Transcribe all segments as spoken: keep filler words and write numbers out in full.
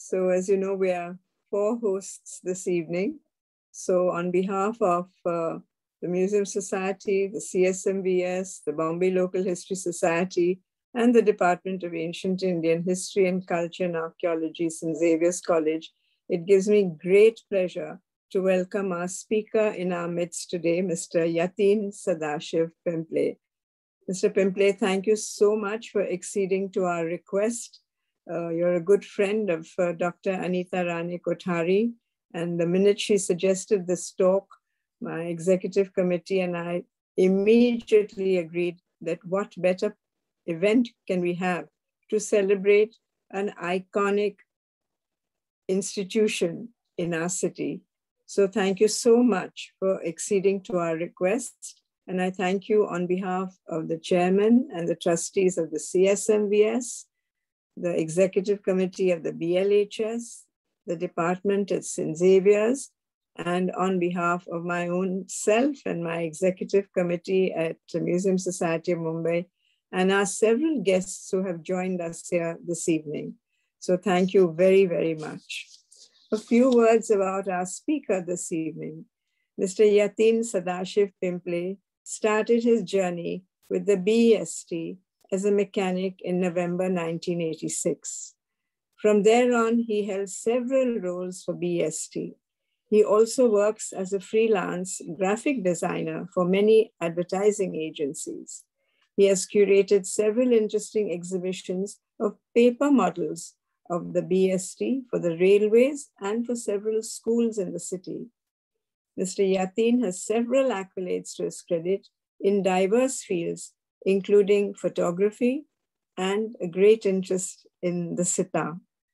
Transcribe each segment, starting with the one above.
So as you know, we are four hosts this evening. So on behalf of uh, the Museum Society, the C S M V S, the Bombay Local History Society, and the Department of Ancient Indian History and Culture and Archaeology, Saint Xavier's College, it gives me great pleasure to welcome our speaker in our midst today, Mister Yatin Sadashiv Pimple. Mister Pimple, thank you so much for acceding to our request. Uh, you're a good friend of uh, Doctor Anita Rani Kothari, and the minute she suggested this talk, my executive committee and I immediately agreed that what better event can we have to celebrate an iconic institution in our city. So thank you so much for acceding to our request. And I thank you on behalf of the chairman and the trustees of the C S M V S, the executive committee of the B L H S, the department at Saint Xavier's, and on behalf of my own self and my executive committee at the Museum Society of Mumbai, and our several guests who have joined us here this evening. So thank you very, very much. A few words about our speaker this evening. Mister Yatin Sadashiv Pimple started his journey with the B E S T as a mechanic in November nineteen eighty-six. From there on, he held several roles for B E S T. He also works as a freelance graphic designer for many advertising agencies. He has curated several interesting exhibitions of paper models of the B E S T for the railways and for several schools in the city. Mister Yatin has several accolades to his credit in diverse fields, including photography and a great interest in the sitar.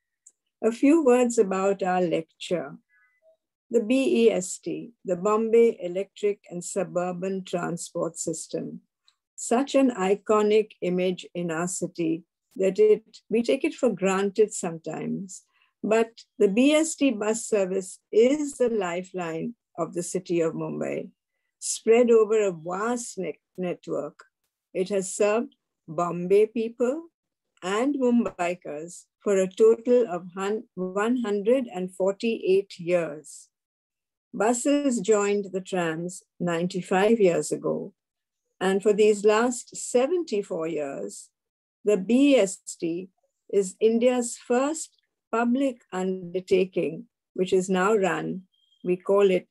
A few words about our lecture. The B E S T, the Bombay Electric and Suburban Transport System, such an iconic image in our city that it, we take it for granted sometimes, but the B E S T bus service is the lifeline of the city of Mumbai, spread over a vast ne- network. It has served Bombay people and Mumbaikars for a total of one hundred forty-eight years. Buses joined the trams ninety-five years ago, and for these last seventy-four years, the B E S T is India's first public undertaking, which is now run, we call it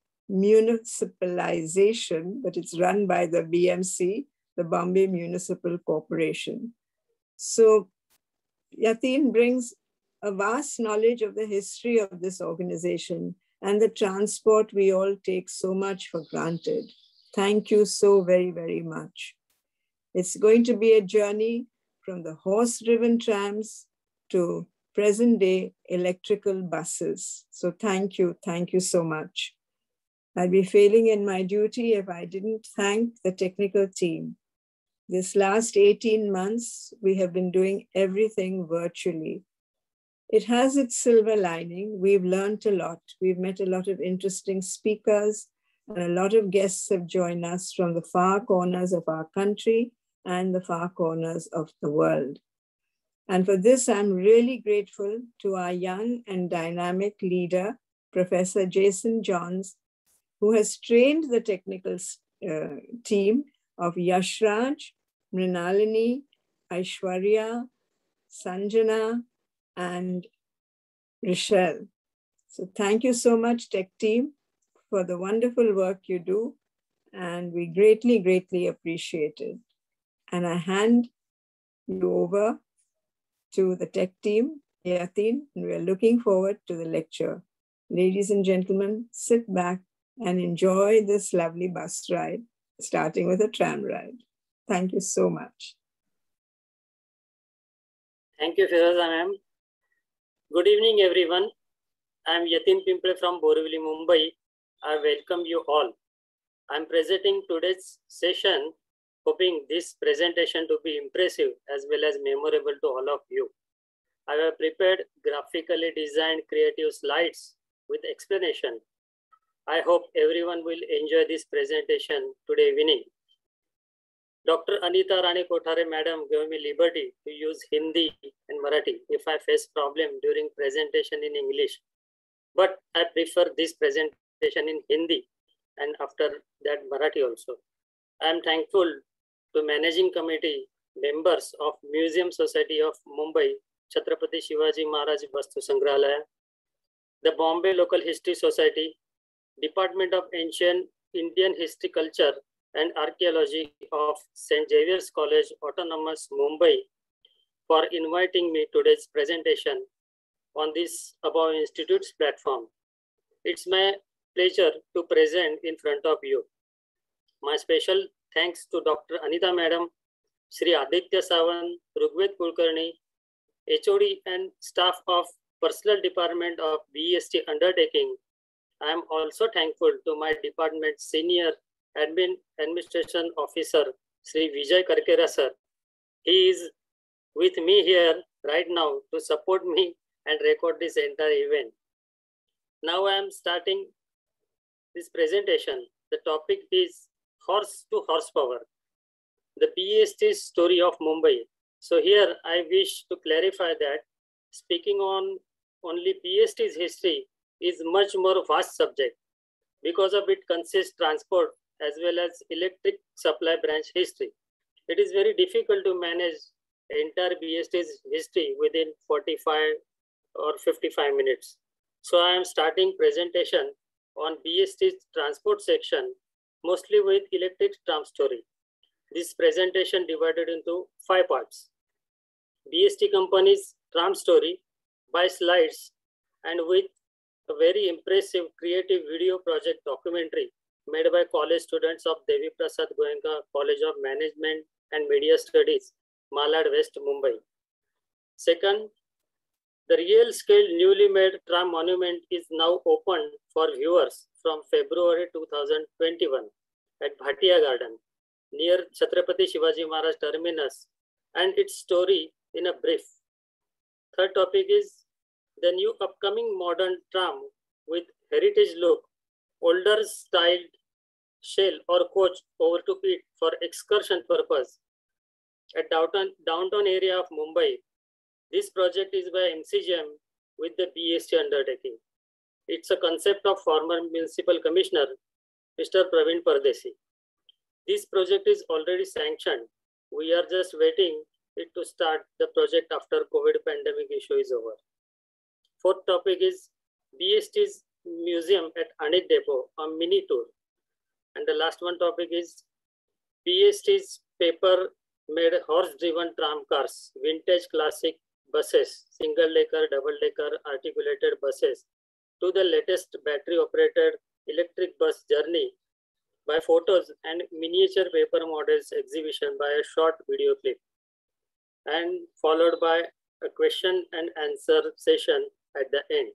municipalization, but it's run by the B M C, the Bombay Municipal Corporation. So Yatin brings a vast knowledge of the history of this organization and the transport we all take so much for granted. Thank you so very, very much. It's going to be a journey from the horse-driven trams to present-day electrical buses. So thank you, thank you so much. I'd be failing in my duty if I didn't thank the technical team. This last eighteen months, we have been doing everything virtually. It has its silver lining. We've learned a lot. We've met a lot of interesting speakers, and a lot of guests have joined us from the far corners of our country and the far corners of the world. And for this, I'm really grateful to our young and dynamic leader, Professor Jason Johns, who has trained the technical uh, team of Yashraj, Mrinalini, Aishwarya, Sanjana, and Rochelle. So thank you so much, tech team, for the wonderful work you do, and we greatly, greatly appreciate it. And I hand you over to the tech team, Yatin, and we're looking forward to the lecture. Ladies and gentlemen, sit back and enjoy this lovely bus ride, starting with a tram ride. Thank you so much. Thank you, Firoza ma'am. Good evening, everyone. I am Yatin Pimple from Borivali, Mumbai. I welcome you all. I am presenting today's session, hoping this presentation to be impressive as well as memorable to all of you. I have prepared graphically designed creative slides with explanation. I hope everyone will enjoy this presentation today evening. Doctor Anita Rani Kothare Madam gave me liberty to use Hindi and Marathi if I face problem during presentation in English. But I prefer this presentation in Hindi and after that Marathi also. I am thankful to Managing Committee members of Museum Society of Mumbai, Chhatrapati Shivaji Maharaj Vastu Sangrahalaya, the Bombay Local History Society, Department of Ancient Indian History, Culture and Archaeology of Saint Xavier's College, Autonomous, Mumbai, for inviting me to today's presentation on this above institute's platform. It's my pleasure to present in front of you. My special thanks to Doctor Anita Madam, Shri Aditya Sawant, Rugved Kulkarni, H O D and staff of Personal Department of B E S T Undertaking. I am also thankful to my department senior admin administration officer, Shri Vijay Karkera sir. He is with me here right now to support me and record this entire event. Now I am starting this presentation. The topic is horse to horsepower, the B E S T story of Mumbai. So here I wish to clarify that speaking on only B E S T's history is much more vast subject. Because of it consists transport as well as electric supply branch history. It is very difficult to manage entire B E S T's history within forty-five or fifty-five minutes. So I am starting presentation on B E S T's transport section, mostly with electric tram story. This presentation divided into five parts. B E S T company's tram story by slides and with a very impressive creative video project documentary made by college students of Devi Prasad Goenka College of Management and Media Studies, Malad West, Mumbai. Second, the real scale newly made tram monument is now open for viewers from February two thousand twenty-one at Bhatia Garden near Chhatrapati Shivaji Maharaj Terminus, and its story in a brief. Third topic is the new upcoming modern tram with heritage look, older styled shell or coach over to it for excursion purpose at downtown, downtown area of Mumbai. This project is by M C G M with the B E S T undertaking. It's a concept of former municipal commissioner, Mister Praveen Pardesi. This project is already sanctioned. We are just waiting it to start the project after COVID pandemic issue is over. Fourth topic is B E S T's museum at Anik Depot, a mini tour. And the last one topic is B E S T's paper-made horse-driven tram cars, vintage classic buses, single-decker, double-decker, articulated buses, to the latest battery-operated electric bus journey by photos and miniature paper models exhibition by a short video clip, and followed by a question and answer session at the end.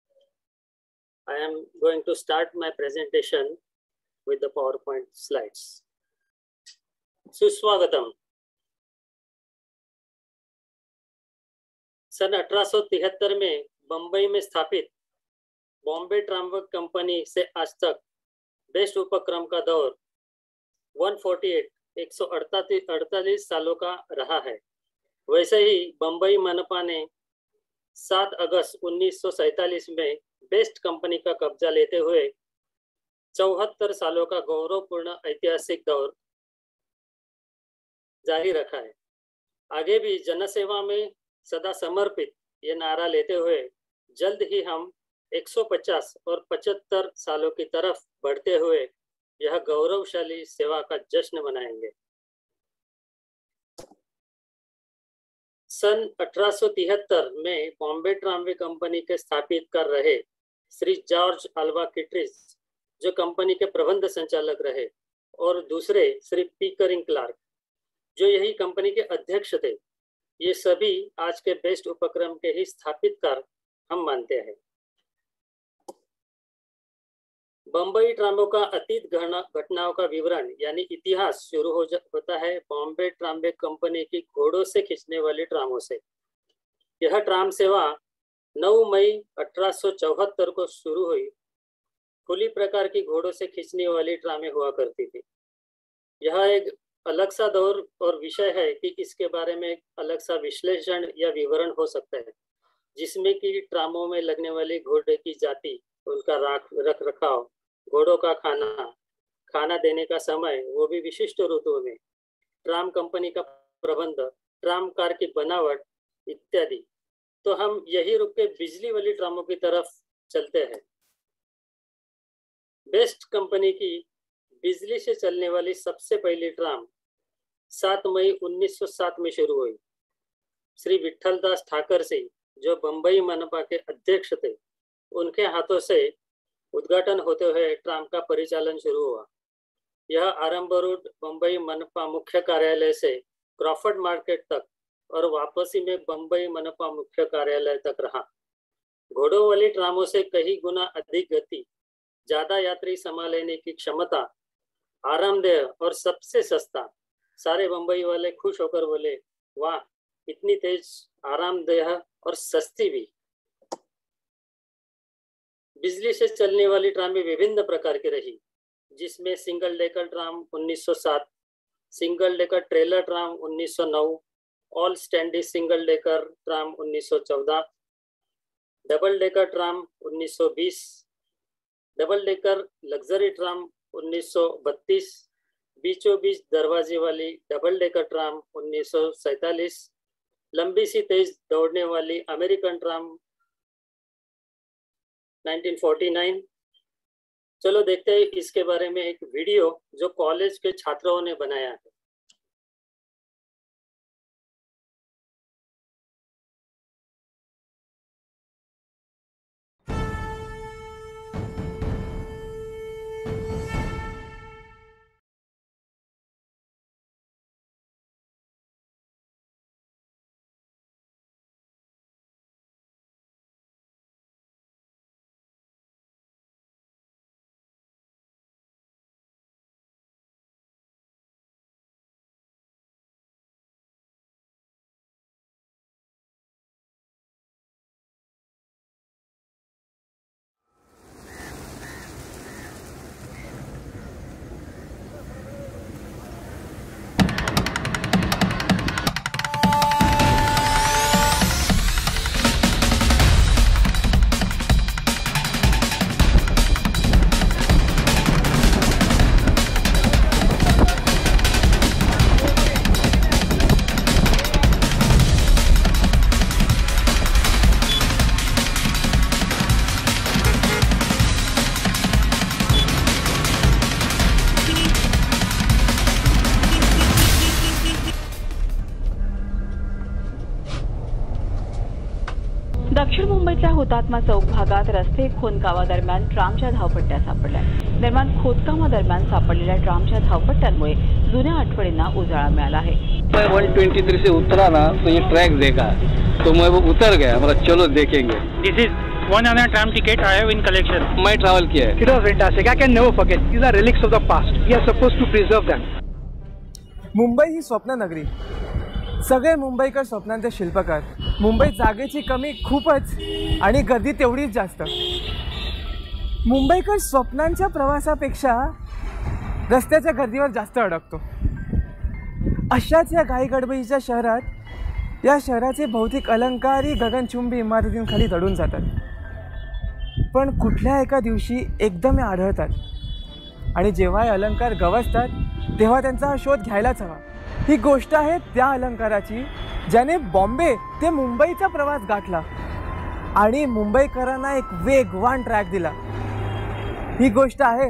I am going to start my presentation with the PowerPoint slides. Suswagatam. सन अठारह सौ तिहत्तर में बंबई में स्थापित Bombay ट्रामवर्क company से आज तक best उपक्रम का दौर एक सौ अड़तालीस एक सौ अड़तालीस सालों का रहा है। वैसे ही बंबई मनपा ने सात अगस्त उन्नीस सौ सैंतालीस में बेस्ट कंपनी का कब्जा लेते हुए चौहत्तर सालों का गौरवपूर्ण ऐतिहासिक दौर जारी रखा है। आगे भी जनसेवा में सदा समर्पित ये नारा लेते हुए जल्द ही हम एक सौ पचास और पचहत्तर सालों की तरफ बढ़ते हुए यह गौरवशाली सेवा का जश्न मनाएंगे। सन अठारह सौ तिहत्तर में बॉम्बे ट्रामवे कंपनी के स्थापित कर रहे श्री जॉर्ज अल्वा किट्रिज, जो कंपनी के प्रबंध संचालक रहे, और दूसरे श्री पीकरिंग क्लार्क, जो यही कंपनी के अध्यक्ष थे, ये सभी आज के बेस्ट उपक्रम के ही स्थापित कर हम मानते हैं। बंबई ट्रामवे का अतीत घटनाओं का विवरण यानी इतिहास शुरू हो होता है बॉम्बे ट्रामवे कंपनी की घोड़ों से खींचने वाली ट्रामों से। यह ट्राम सेवा नौ मई अठारह सौ चौहत्तर को शुरू हुई। खुली प्रकार की घोड़ों से खींचने वाली ट्रामें हुआ करती थी। यह एक अलग सा दौर और विषय है कि इसके बारे में एक अलग सा विश्लेषण या विवरण हो सकता है, जिसमें कि ट्रामों में लगने वाली घोड़े की जाति, उनका राख रख रखाव, घोड़ों का खाना खाना देने का समय, वो भी विशिष्ट ऋतुओं में, ट्राम कंपनी का प्रबंध, ट्राम कार की बनावट इत्यादि। तो हम यही रुक के बिजली वाली ट्रामों की तरफ चलते हैं। बेस्ट कंपनी की बिजली से चलने वाली सबसे पहली ट्राम सात मई उन्नीस सौ सात में शुरू हुई। श्री विठलदास ठाकर सिंह, जो बंबई मनपा के अध्यक्ष थे, उनके हाथों से उद्घाटन होते हुए ट्राम का परिचालन शुरू हुआ। यह आरंभ रूट बंबई मनपा मुख्य कार्यालय से क्रॉफर्ड मार्केट तक और वापसी में बंबई मनपा मुख्य कार्यालय तक रहा। घोड़ों वाली ट्रामों से कई गुना अधिक गति, ज्यादा यात्री समा लेने की क्षमता, आरामदेह और सबसे सस्ता। सारे बंबई वाले खुश होकर बोले, वाह, इतनी तेज, आरामदेह और सस्ती भी। बिजली से चलने वाली ट्रामें विभिन्न प्रकार की रही, जिसमें सिंगल डेकर ट्राम उन्नीस सौ सात, सिंगल डेकर ट्रेलर ट्राम उन्नीस सौ नौ, all standee single decker tram उन्नीस सौ चौदह, डबल डेकर ट्राम उन्नीस सौ बीस, डबल डेकर लग्जरी ट्राम उन्नीस सौ बत्तीस, बीचों बीच दरवाजे वाली डबल डेकर ट्राम उन्नीस सौ सैतालीस, लंबी सी तेज दौड़ने वाली अमेरिकन ट्राम उन्नीस सौ उनचास। चलो देखते हैं इसके बारे में एक वीडियो जो कॉलेज के छात्रों ने बनाया है। दक्षिण मुंबईतल्या हुतात्मा चौक भागात रस्ते खोदकामादरम्यान ट्रामच्या धावपट्ट्या सापडल्या। दरम्यान खोदकामादरम्यान सापडलेल्या ट्रामच्या धावपट्ट्यांमुळे जुन्या आठवणींना उजाळा मिळाला आहे। मैं एक सौ तेईस से उतरा ना तो ये ट्रैक देखा तो मैं वो उतर गया, मतलब चलो देखेंगे। This is one other tram ticket I have in collection. मैं ट्रैवल किया है। It was fantastic. I can never forget. These are relics of the past. We are supposed to preserve them. Mumbai ही स्वप्न नगरी, सगळे मुंबईकर स्वप्नांचे शिल्पकार। मुंबईत जागेची कमी खूपच आणि गर्दी तेवढीच जास्त। मुंबईकर स्वप्नांच्या प्रवासापेक्षा रस्त्याच्या गर्दीवर जास्त अडकतो। अशाच या घाईगडबडीच्या शहरात या शहराचे भौतिक अलंकारही गगनचुंबी इमारतींखाली दडून जातात, पण कुठल्या एका दिवशी एकदम आढळतात आणि जेव्हा हे अलंकार गवसतात तेव्हा त्यांचा शोध घ्यायलाच हवा। ही गोष्ट आहे त्या अलंकाराची ज्याने बॉम्बे ते मुंबईचा प्रवास गाठला आणि मुंबईकरांना एक वेगवान ट्रॅक दिला। ही गोष्ट आहे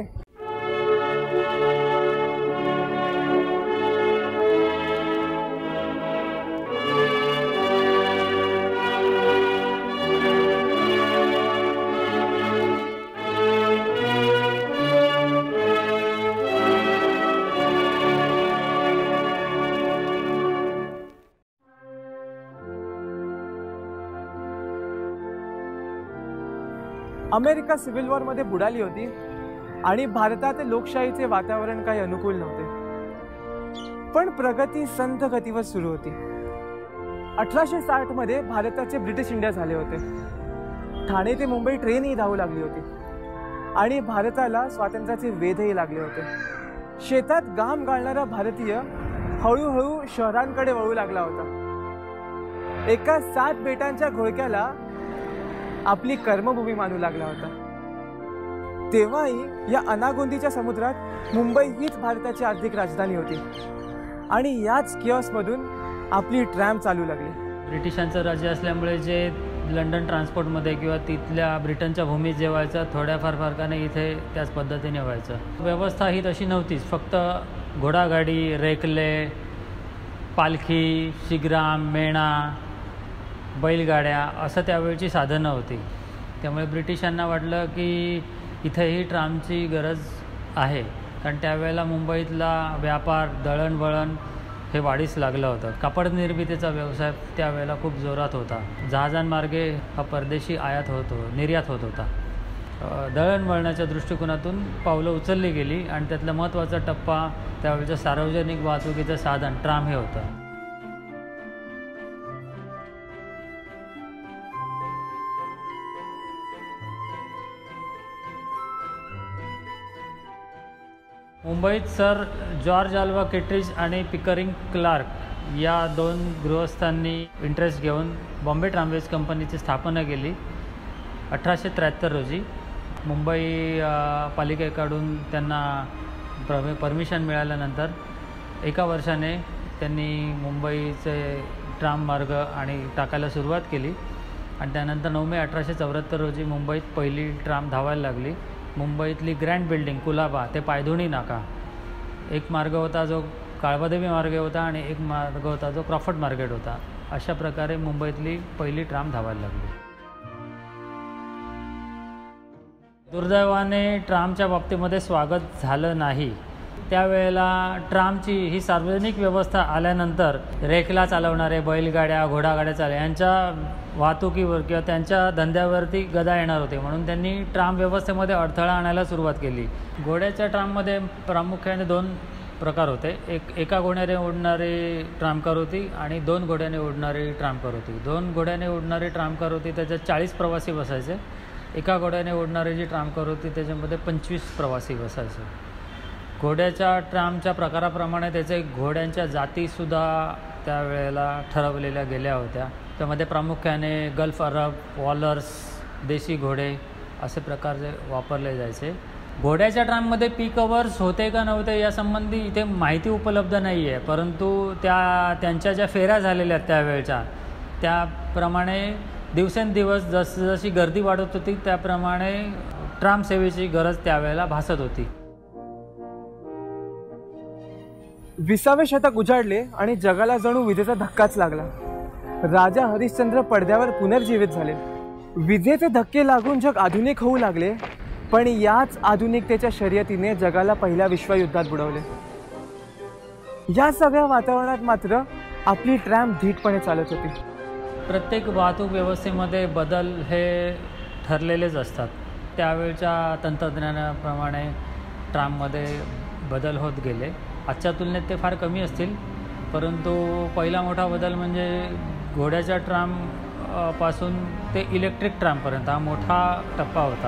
अमेरिका सिव्हिल वॉर मध्ये बुडाली होती आणि भारतात लोकशाहीचे वातावरण काही अनुकूल नव्हते, पण प्रगती संथ गतीवर सुरू होती। अठराशे साठ मध्ये भारताचे ब्रिटिश इंडिया झाले होते। ठाणे ते मुंबई ट्रेनही धावू लागली होती आणि भारताला स्वातंत्र्याचे वेधही लागले होते। शेतात घाम गाळणारा भारतीय हळूहळू शहरांकडे वळू लागला होता। एका सात बेटांच्या घोळक्याला आपली कर्मभूमी मानू लागला होता। तेव्हाही या अनागोंदीच्या समुद्रात मुंबई हीच भारताची आर्थिक राजधानी होती आणि याच किऑस्कमधून आपली ट्रॅम चालू लागली। ब्रिटिशांचं राज्य असल्यामुळे जे लंडन ट्रान्सपोर्टमध्ये किंवा तिथल्या ब्रिटनच्या भूमीत जे व्हायचं थोड्याफार फरकाने इथे त्याच पद्धतीने व्हायचं। व्यवस्था ही तशी नव्हतीच, फक्त घोडागाडी, रेकले, पालखी, शिग्राम, मेणा, बैलगाड्या असं त्यावेळची साधनं होती। त्यामुळे ब्रिटिशांना वाटलं की इथेही ट्रामची गरज आहे, कारण त्यावेळेला मुंबईतला व्यापार, दळणवळण हे वाढीस लागलं होतं। कापड निर्मितीचा व्यवसाय त्यावेळेला खूप जोरात होता। जहाजांमार्गे हा परदेशी आयात होतो निर्यात होत होता। दळणवळणाच्या दृष्टिकोनातून पावलं उचलली गेली आणि त्यातला महत्त्वाचा टप्पा त्यावेळेचं सार्वजनिक वाहतुकीचं साधन ट्राम हे होतं। मुंबईत सर जॉर्ज आल्वा किटरीज आणि पिकरिंग क्लार्क या दोन गृहस्थांनी इंटरेस्ट घेऊन बॉम्बे ट्रामवेज कंपनीची स्थापना केली अठराशे त्र्याहत्तर रोजी। मुंबई पालिकेकडून त्यांना परमिशन मिळाल्यानंतर एका वर्षाने त्यांनी मुंबईचे ट्राम मार्ग आणि टाकायला सुरुवात केली आणि त्यानंतर नऊ मे अठराशे चौऱ्याहत्तर रोजी मुंबईत पहिली ट्राम धावायला लागली। मुंबईतली ग्रँड बिल्डिंग कुलाबा ते पायधुणी नाका एक मार्ग होता जो काळबादेवी मार्ग होता आणि एक मार्ग होता जो क्रॉफर्ड मार्केट होता। अशा प्रकारे मुंबईतली पहिली ट्राम धावायला लागली। दुर्दैवाने ट्रामच्या बाबतीमध्ये स्वागत झालं नाही। त्यावेळेला ट्रामची ही सार्वजनिक व्यवस्था आल्यानंतर रेकला चालवणारे, बैलगाड्या, घोडागाड्या चालव यांच्या वाहतुकीवर किंवा त्यांच्या धंद्यावरती गदा येणार होते, म्हणून त्यांनी ट्राम व्यवस्थेमध्ये अडथळा आणायला सुरुवात केली। घोड्याच्या ट्राममध्ये प्रामुख्याने दोन प्रकार होते। एक एका घोड्याने उडणारी ट्रामकार होती आणि दोन घोड्याने उडणारी ट्रामकार होती। दोन घोड्याने उडणारी ट्रामकार होती त्याच्यात चाळीस प्रवासी बसायचे। एका घोड्याने उडणारी जी ट्रामकार होती त्याच्यामध्ये पंचवीस प्रवासी बसायचे। घोड्याच्या ट्रामच्या प्रकाराप्रमाणे त्याचे घोड्यांच्या जातीसुद्धा त्यावेळेला ठरवलेल्या गेल्या होत्या। त्यामध्ये प्रामुख्याने गल्फ अरब, वॉलर्स, देशी घोडे असे प्रकारचे वापरले जायचे। घोड्याच्या ट्राममध्ये पीक अवर्स होते का नव्हते यासंबंधी इथे माहिती उपलब्ध नाही आहे, परंतु त्या त्यांच्या ज्या फेऱ्या झालेल्या आहेत त्यावेळच्या त्याप्रमाणे दिवसेंदिवस जसजशी गर्दी वाढत होती त्याप्रमाणे ट्राम सेवेची गरज त्यावेळेला भासत होती। विसावे शतक उजाडले आणि जगाला जणू विजेचा धक्काच लागला। राजा हरिश्चंद्र पडद्यावर पुनर्जीवित झाले। विजेचे धक्के लागून जग आधुनिक होऊ लागले, पण याच आधुनिकतेच्या शर्यतीने जगाला पहिल्या विश्वयुद्धात बुडवले। या सगळ्या वातावरणात मात्र आपली ट्रॅम धीटपणे चालत होती। प्रत्येक वाहतूक व्यवस्थेमध्ये बदल हे ठरलेलेच असतात। त्यावेळच्या तंत्रज्ञानाप्रमाणे ट्राममध्ये बदल होत गेले। आजच्या तुलनेत ते फार कमी असतील, परंतु पहिला मोठा बदल म्हणजे घोड्याच्या ट्राम पासून ते इलेक्ट्रिक ट्रामपर्यंत हा मोठा टप्पा होता।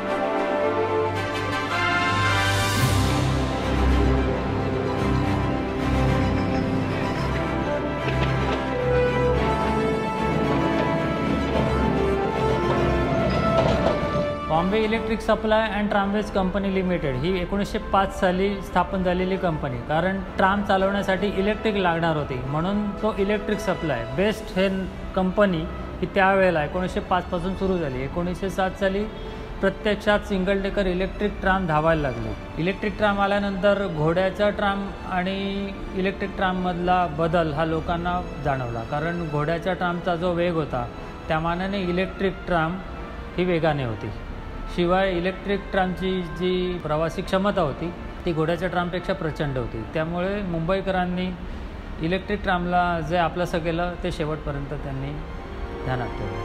Bombay electric supply and tramways company limited ही एकोणीसशे पाच साली स्थापन झालेली कंपनी, कारण ट्राम चालवण्यासाठी इलेक्ट्रिक लागणार होती म्हणून तो इलेक्ट्रिक सप्लाय बेस्ट हे कंपनी ही त्यावेळेला एकोणीसशे पाचपासून सुरू झाली। एकोणीसशे सात साली प्रत्यक्षात सिंगल डेकर इलेक्ट्रिक ट्राम धावायला लागले। इलेक्ट्रिक ट्राम आल्यानंतर घोड्याचा ट्राम आणि इलेक्ट्रिक ट्राममधला बदल हा लोकांना जाणवला, कारण घोड्याच्या ट्रामचा जो वेग होता त्या मानाने इलेक्ट्रिक ट्राम ही वेगाने होती। शिवाय इलेक्ट्रिक ट्रामची जी प्रवासी क्षमता होती ती घोड्याच्या ट्रामपेक्षा प्रचंड होती। त्यामुळे मुंबईकरांनी इलेक्ट्रिक ट्रामला जे आपलंसं केलं ते शेवटपर्यंत त्यांनी ध्यानात ठेवलं।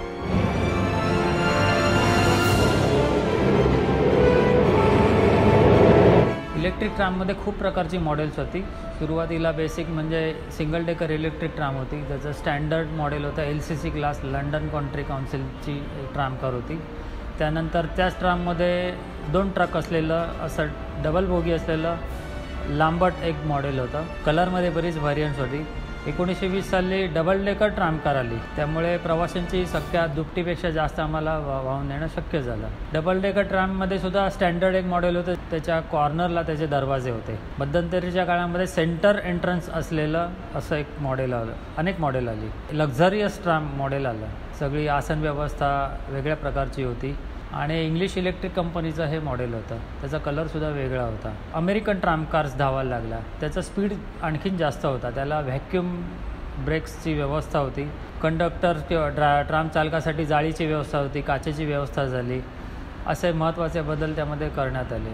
इलेक्ट्रिक ट्राममध्ये खूप प्रकारची मॉडेल्स होती। सुरुवातीला बेसिक म्हणजे सिंगल डेकर इलेक्ट्रिक ट्राम होती, त्याचं स्टँडर्ड मॉडेल होतं L C C class, London country काउन्सिलची ट्रामकार होती। त्यानंतर त्याच ट्राममध्ये दोन ट्रक असलेलं असं डबल बोगी असलेलं लांबट एक मॉडेल होतं. कलरमध्ये बरीच व्हॅरियंट्स होती. एकोणीसशे वीस साली डबल डेकर ट्राम कार आली, त्यामुळे प्रवाशांची संख्या दुपटीपेक्षा जास्त आम्हाला वा वाहून नेणं शक्य झालं. डबल डेकर ट्राममध्ये सुद्धा स्टँडर्ड एक मॉडेल होतं, त्याच्या कॉर्नरला त्याचे दरवाजे होते. मध्यंतरीच्या काळामध्ये सेंटर एंट्रन्स असलेलं असं एक मॉडेल आलं, अनेक मॉडेल आली. लक्झरियस ट्राम मॉडेल आलं, सगळी आसन व्यवस्था वेगळ्या प्रकारची होती आणि इंग्लिश इलेक्ट्रिक कंपनीचं हे मॉडेल होतं. त्याचा कलरसुद्धा वेगळा होता. अमेरिकन ट्राम कार्स धावायला लागला, त्याचा स्पीड आणखीन जास्त होता. त्याला व्हॅक्यूम ब्रेक्सची व्यवस्था होती. कंडक्टर किंवा ड्रा ट्राम चालकासाठी जाळीची व्यवस्था होती, काचेची व्यवस्था झाली. असे महत्त्वाचे बदल त्यामध्ये करण्यात आले.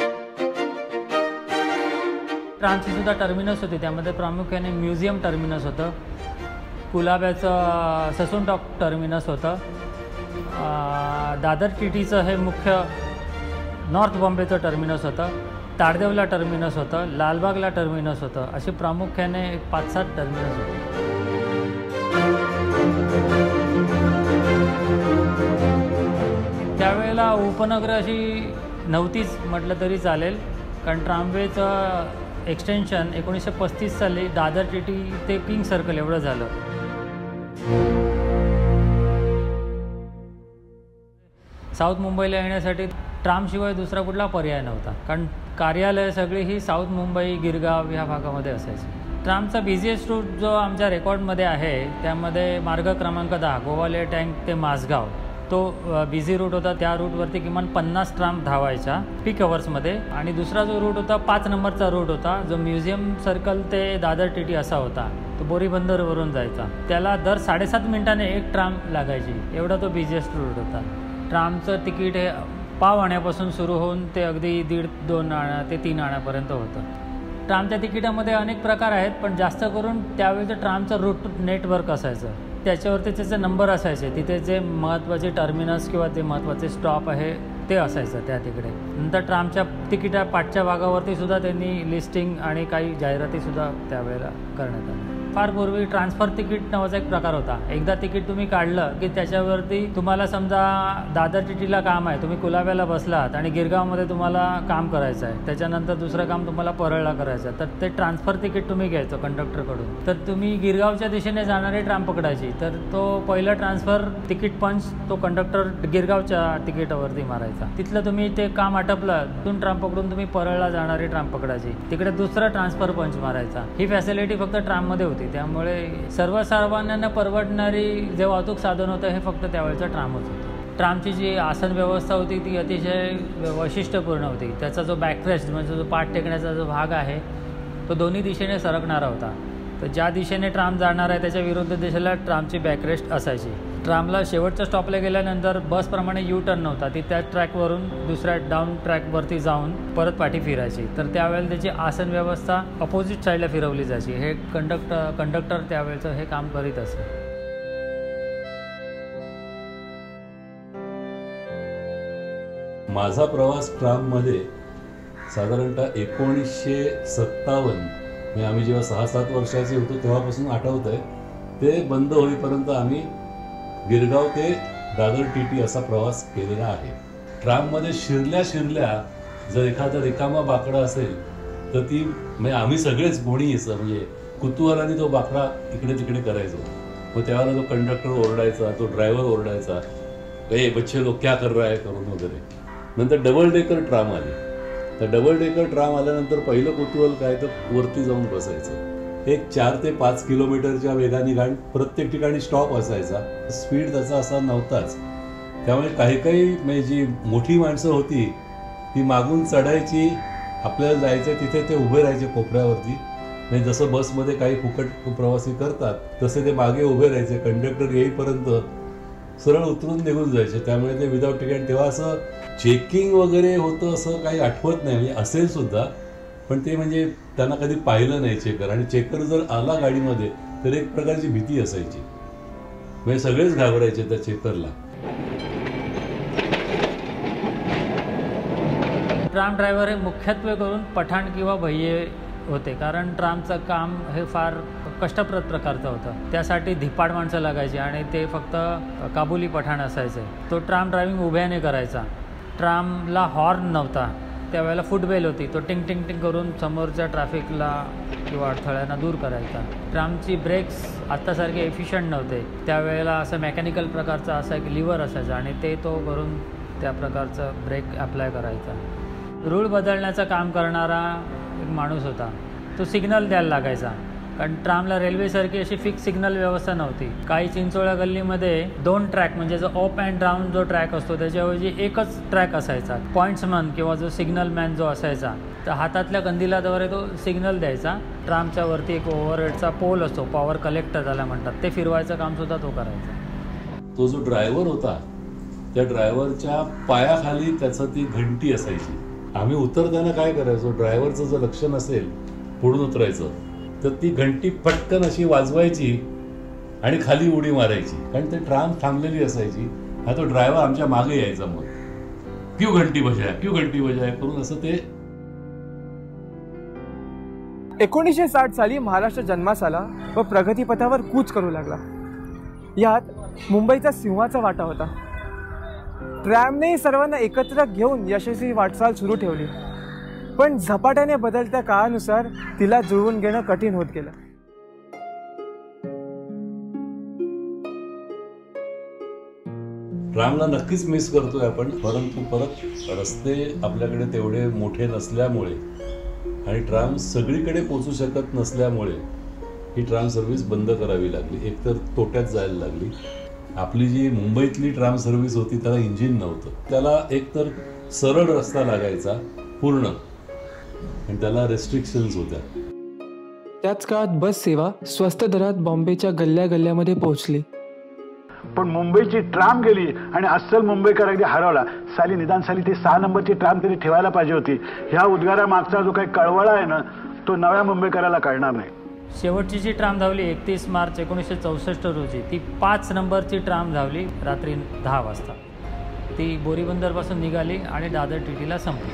ट्रामची सुद्धा टर्मिनस होती, त्यामध्ये प्रामुख्याने म्युझियम टर्मिनस होतं, कुलाब्याचं ससून टॉप टर्मिनस होतं, दादर टी टीचं हे मुख्य नॉर्थ बॉम्बेचं टर्मिनस होतं, ताडदेवला टर्मिनस होतं, लालबागला टर्मिनस होतं. असे प्रामुख्याने एक पाच सात टर्मिनस होते. त्यावेळेला उपनगरं अशी नव्हतीच म्हटलं तरी चालेल, कारण ट्रामवेचं एक्सटेन्शन एकोणीसशे पस्तीस साली दादर टी टी ते किंग सर्कल एवढं झालं. साऊथ मुंबईला येण्यासाठी ट्रामशिवाय दुसरा कुठला पर्याय नव्हता, कारण कार्यालय सगळी ही साऊथ मुंबई, गिरगाव ह्या भागामध्ये असायची. ट्रामचा बिझिएस्ट रूट जो आमच्या रेकॉर्डमध्ये आहे त्यामध्ये मार्ग क्रमांक दहा गोवाले टँक ते माझगाव तो बिझी रूट होता. त्या रूटवरती किमान पन्नास ट्राम धावायच्या पीक अवर्समध्ये. आणि दुसरा जो रूट होता पाच नंबरचा रूट होता, जो म्युझियम सर्कल ते दादर टी टी असा होता, तो बोरीबंदरवरून जायचा. त्याला दर साडेसात मिनिटाने एक ट्राम लागायची, एवढा तो बिझिएस्ट रूट होता. ट्रामचं तिकीट हे पाव आण्यापासून सुरू होऊन ते अगदी दीड दोन आणा ते तीन आण्यापर्यंत होतं. ट्रामच्या तिकिटामध्ये अनेक प्रकार आहेत, पण जास्त करून त्यावेळेचं ट्रामचं रूट नेटवर्क असायचं, त्याच्यावरती त्याचे नंबर असायचे. तिथे जे महत्त्वाचे टर्मिनस किंवा जे महत्त्वाचे स्टॉप आहे ते असायचं त्या तिकडे. नंतर ट्रामच्या तिकिटा पाठच्या भागावरती सुद्धा त्यांनी लिस्टिंग आणि काही जाहिरातीसुद्धा त्यावेळेला करण्यात आल्या. फार पूर्वी ट्रान्सफर तिकीट नावाचा एक प्रकार होता. एकदा तिकीट तुम्ही काढलं की त्याच्यावरती तुम्हाला समजा दादर टी टीला काम आहे, तुम्ही कुलाब्याला बसलात आणि गिरगावमध्ये तुम्हाला काम करायचं आहे, त्याच्यानंतर दुसरं काम तुम्हाला परळला करायचं आहे, तर ते ट्रान्सफर तिकीट तुम्ही घ्यायचं कंडक्टरकडून. तर तुम्ही गिरगावच्या दिशेने जाणारी ट्राम पकडायची, तर तो पहिलं ट्रान्सफर तिकीट पंच तो कंडक्टर गिरगावच्या तिकीटावरती मारायचा. तिथलं तुम्ही ते काम आटपलं, तिथून ट्राम पकडून तुम्ही परळला जाणारी ट्राम पकडायची, तिकडे दुसरा ट्रान्सफर पंच मारायचा. ही फॅसिलिटी फक्त ट्राममध्ये होती, त्यामुळे सर्वसामान्यांना परवडणारी जे वाहतूक साधन होतं हे फक्त त्यावेळेचं ट्रामच होतं. ट्रामची जी आसन व्यवस्था होती ती अतिशय वैशिष्ट्यपूर्ण होती. त्याचा जो बॅकरेस्ट म्हणजे जो पाठ टेकण्याचा जो भाग आहे तो दोन्ही दिशेने सरकणारा होता. तर ज्या दिशेने ट्राम जाणार आहे त्याच्या विरुद्ध दिशेला ट्रामची बॅकरेस्ट असायची. ट्रामला शेवटच्या स्टॉपला गेल्यानंतर बसप्रमाणे यू टर्न नव्हता, ती त्याच ट्रॅकवरून दुसऱ्या डाऊन ट्रॅकवरती जाऊन परत पाठी फिरायची. तर त्यावेळेला त्याची आसन व्यवस्था अपोजिट साईडला फिरवली जायची. हे कंडक्टर कंडक्टर त्यावेळेचं हे काम करीत असे. माझा प्रवास ट्राममध्ये साधारणतः एकोणीसशे सत्तावन्न म्हणजे आम्ही जेव्हा सहा सात वर्षाचे होतो तेव्हापासून आठवत आहे. ते बंद होईपर्यंत आम्ही गिरगाव ते दादर टी टी असा प्रवास केलेला आहे. ट्राममध्ये शिरल्या शिरल्या जर एखादा रिकामा बाकडा असेल तर ती म्हणजे आम्ही सगळेच कोणी म्हणजे कुतूहलाने तो बाकडा इकडे तिकडे करायचो. मग त्यावेळेला तो कंडक्टर ओरडायचा, तो ड्रायव्हर ओरडायचा, ए बच्चे लोक क्या कर रहा है करून वगैरे. नंतर डबल डेकर ट्राम आली. तर डबल डेकर ट्राम आल्यानंतर पहिलं कुतूहल काय तर वरती जाऊन बसायचं. एक चार ते पाच किलोमीटरच्या वेगाने गाडी प्रत्येक ठिकाणी स्टॉप असायचा. स्पीड त्याचा असा नव्हताच. त्यामुळे काही काही म्हणजे जी मोठी माणसं होती ती मागून चढायची, आपल्याला जायचं तिथे ते उभे राहायचे कोपऱ्यावरती. म्हणजे जसं बसमध्ये काही फुकट प्रवासी करतात तसे ते मागे उभे राहायचे. कंडक्टर येईपर्यंत सरळ उतरून निघून जायचे. त्यामुळे ते विदाऊट तिकीट तेव्हा असं चेकिंग वगैरे होतं असं काही आठवत नाही. म्हणजे असेल सुद्धा, पण ते म्हणजे त्यांना कधी पाहिलं नाही चेकर. आणि चेकर जर आला गाडीमध्ये तर एक प्रकारची भीती असायची. म्हणजे सगळेच घाबरायचे त्या चेकरला. ट्राम ड्रायव्हर हे मुख्यत्वे करून पठाण किंवा भय्ये होते, कारण ट्रामचं काम हे फार कष्टप्रद प्रकारचं होतं. त्यासाठी धिप्पाड माणसं लागायची आणि ते फक्त काबुली पठाण असायचे. तो ट्राम ड्रायव्हिंग उभ्याने करायचा. ट्रामला हॉर्न नव्हता. त्यावेळेला फुटबेल होती, तो टिंग टिंग टिंग करून समोरच्या ट्रॅफिकला किंवा अडथळ्यांना दूर करायचा. ट्रामची ब्रेक्स आत्तासारखे एफिशियंट नव्हते, त्यावेळेला असं मेकॅनिकल प्रकारचा असा एक लिव्हर असायचा आणि ते तो करून त्या प्रकारचं ब्रेक अप्लाय करायचा. रूळ बदलण्याचं काम करणारा एक माणूस होता, तो सिग्नल द्यायला लागायचा, कारण ट्रामला रेल्वेसारखी अशी फिक्स सिग्नल व्यवस्था नव्हती. काही चिंचोळ्या गल्लीमध्ये दोन ट्रॅक म्हणजे जो अप अँड डाऊन जो ट्रॅक असतो त्याच्याऐवजी एकच ट्रॅक असायचा. पॉईंट्समन किंवा जो सिग्नल मॅन जो असायचा, तर हातातल्या कंदिलाद्वारे तो सिग्नल द्यायचा. ट्रामच्या वरती एक ओव्हरहेडचा पोल असतो, पॉवर कलेक्टर त्याला म्हणतात, ते फिरवायचं कामसुद्धा तो करायचा. तो जो ड्रायव्हर होता त्या ड्रायव्हरच्या पायाखाली त्याचं ती घंटी असायची. आम्ही उतरताना काय करायचो, ड्रायव्हरचं जर लक्ष नसेल पुढून उतरायचं तर ती घंटी पटकन अशी वाजवायची आणि खाली उडी मारायची, कारण ते ट्राम थांबलेली असायची. हा तो ड्रायव्हर आमच्या मागे यायचा, मग क्यू घंटी बजाय क्यू घंटी बजाय करून असं ते. एकोणीसशे साठ साली महाराष्ट्र जन्मास आला व प्रगतीपथावर कूच करू लागला. यात मुंबईचा सिंहाचा वाटा होता. ट्रॅमने सर्वांना एकत्र घेऊन यशस्वी वाटचाल सुरू ठेवली, पण झपाट्याने बदलत्या काळानुसार तिला जुळवून घेणं कठीण होत गेलं. ट्रामला नक्कीच मिस करतोय आपण, परंतु परत रस्ते आपल्याकडे तेवढे मोठे नसल्यामुळे आणि ट्राम सगळीकडे पोचू शकत नसल्यामुळे ही ट्राम सर्व्हिस बंद करावी लागली. एकतर तोट्यात जायला लागली. आपली जी मुंबईतली ट्राम सर्व्हिस होती त्याला इंजिन नव्हतं, त्याला एकतर सरळ रस्ता लागायचा पूर्ण आणि त्याला रेस्ट्रिक्शन्स होत्या. त्याच काळात बस सेवा स्वस्त दरात बॉम्बेच्या गल्ल्या गल्ल्यामध्ये पोहोचली. पण मुंबईची ट्राम गेली आणि अस्सल मुंबईकर अगदी हरवला. साली निदान साली ती सहा नंबरची ट्राम तरी ठेवायला पाहिजे होती. ह्या उद्गारामागचा जो काही कळवळा आहे ना, तो नव्या मुंबईकराला कळणार नाही. शेवटची जी ट्राम धावली एकतीस मार्च एकोणीसशे चौसष्ट रोजी, ती पाच नंबरची ट्राम धावली रात्री दहा वाजता. ती बोरीबंदरपासून निघाली आणि दादर टीटीला संपली.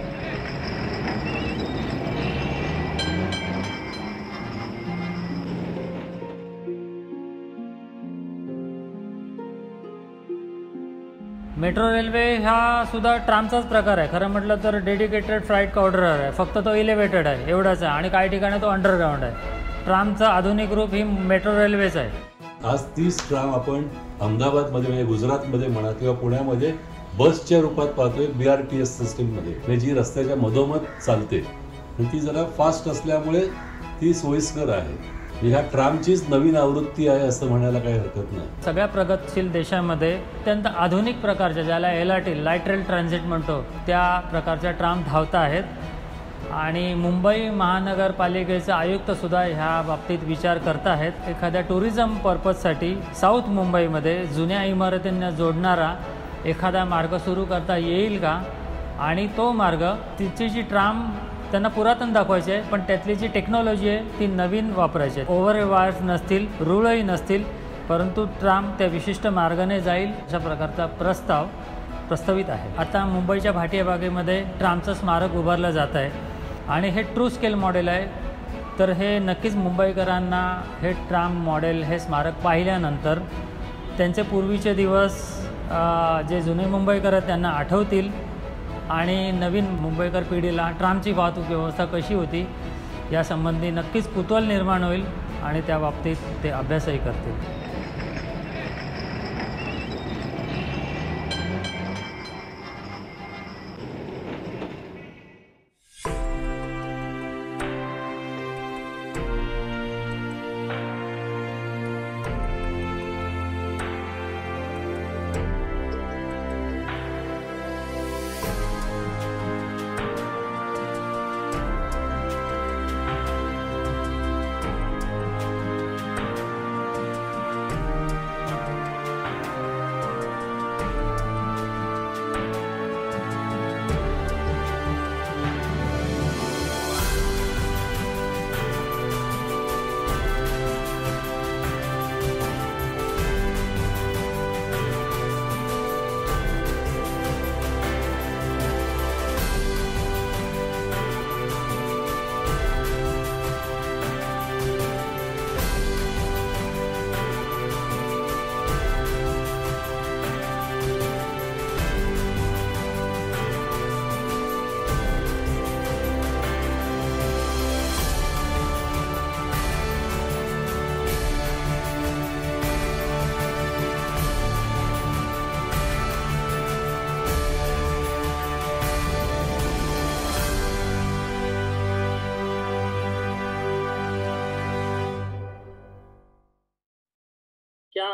मेट्रो रेल्वे हा सुद्धा ट्रामचाच प्रकार आहे. खरं म्हटलं तर डेडिकेटेड फ्लाईट कॉरिडॉर आहे, फक्त तो इलेव्हेटेड आहे एवढाच आहे, आणि काही ठिकाणी तो अंडरग्राऊंड आहे. ट्रामचं आधुनिक रूप ही मेट्रो रेल्वेच आहे. आज तीच ट्राम आपण अहमदाबादमध्ये म्हणजे गुजरातमध्ये म्हणा किंवा पुण्यामध्ये बसच्या रूपात पाहतोय, बी आर टी एस सिस्टीममध्ये, जी रस्त्याच्या मधोमध चालते. ती जरा फास्ट असल्यामुळे ती सोयीस्कर आहे. ह्या ट्रामचीच नवीन आवृत्ती आहे असं म्हणायला काही हरकत नाही. सगळ्या प्रगतशील देशामध्ये अत्यंत आधुनिक प्रकारच्या, ज्याला L R T light rail transit म्हणतो, त्या प्रकारच्या ट्राम धावता आहेत. आणि मुंबई महानगरपालिकेचे आयुक्तसुद्धा ह्या बाबतीत विचार करत आहेत. एखाद्या टुरिझम पर्पजसाठी साऊथ मुंबईमध्ये जुन्या इमारतींना जोडणारा एखादा मार्ग सुरू करता येईल का, आणि तो मार्ग, तिची जी ट्राम त्यांना पुरातन दाखवायचे आहे पण त्यातली जी टेक्नॉलॉजी आहे ती नवीन वापरायची आहे. ओव्हर वायर्स नसतील, रुळही नसतील, परंतु ट्राम त्या विशिष्ट मार्गाने जाईल अशा प्रकारचा प्रस्ताव प्रस्तावित आहे. आता मुंबईच्या भाटिया बागेमध्ये ट्रामचं स्मारक उभारलं जात आहे आणि हे ट्रू स्केल मॉडेल आहे. तर हे नक्कीच मुंबईकरांना हे ट्राम मॉडेल, हे स्मारक पाहिल्यानंतर त्यांचे पूर्वीचे दिवस जे जुने मुंबईकर आहेत त्यांना आठवतील आणि नवीन मुंबईकर पिढीला ट्रामची वाहतूक व्यवस्था कशी होती यासंबंधी नक्कीच कुतूहल निर्माण होईल आणि त्या बाबतीत ते अभ्यासही करतील.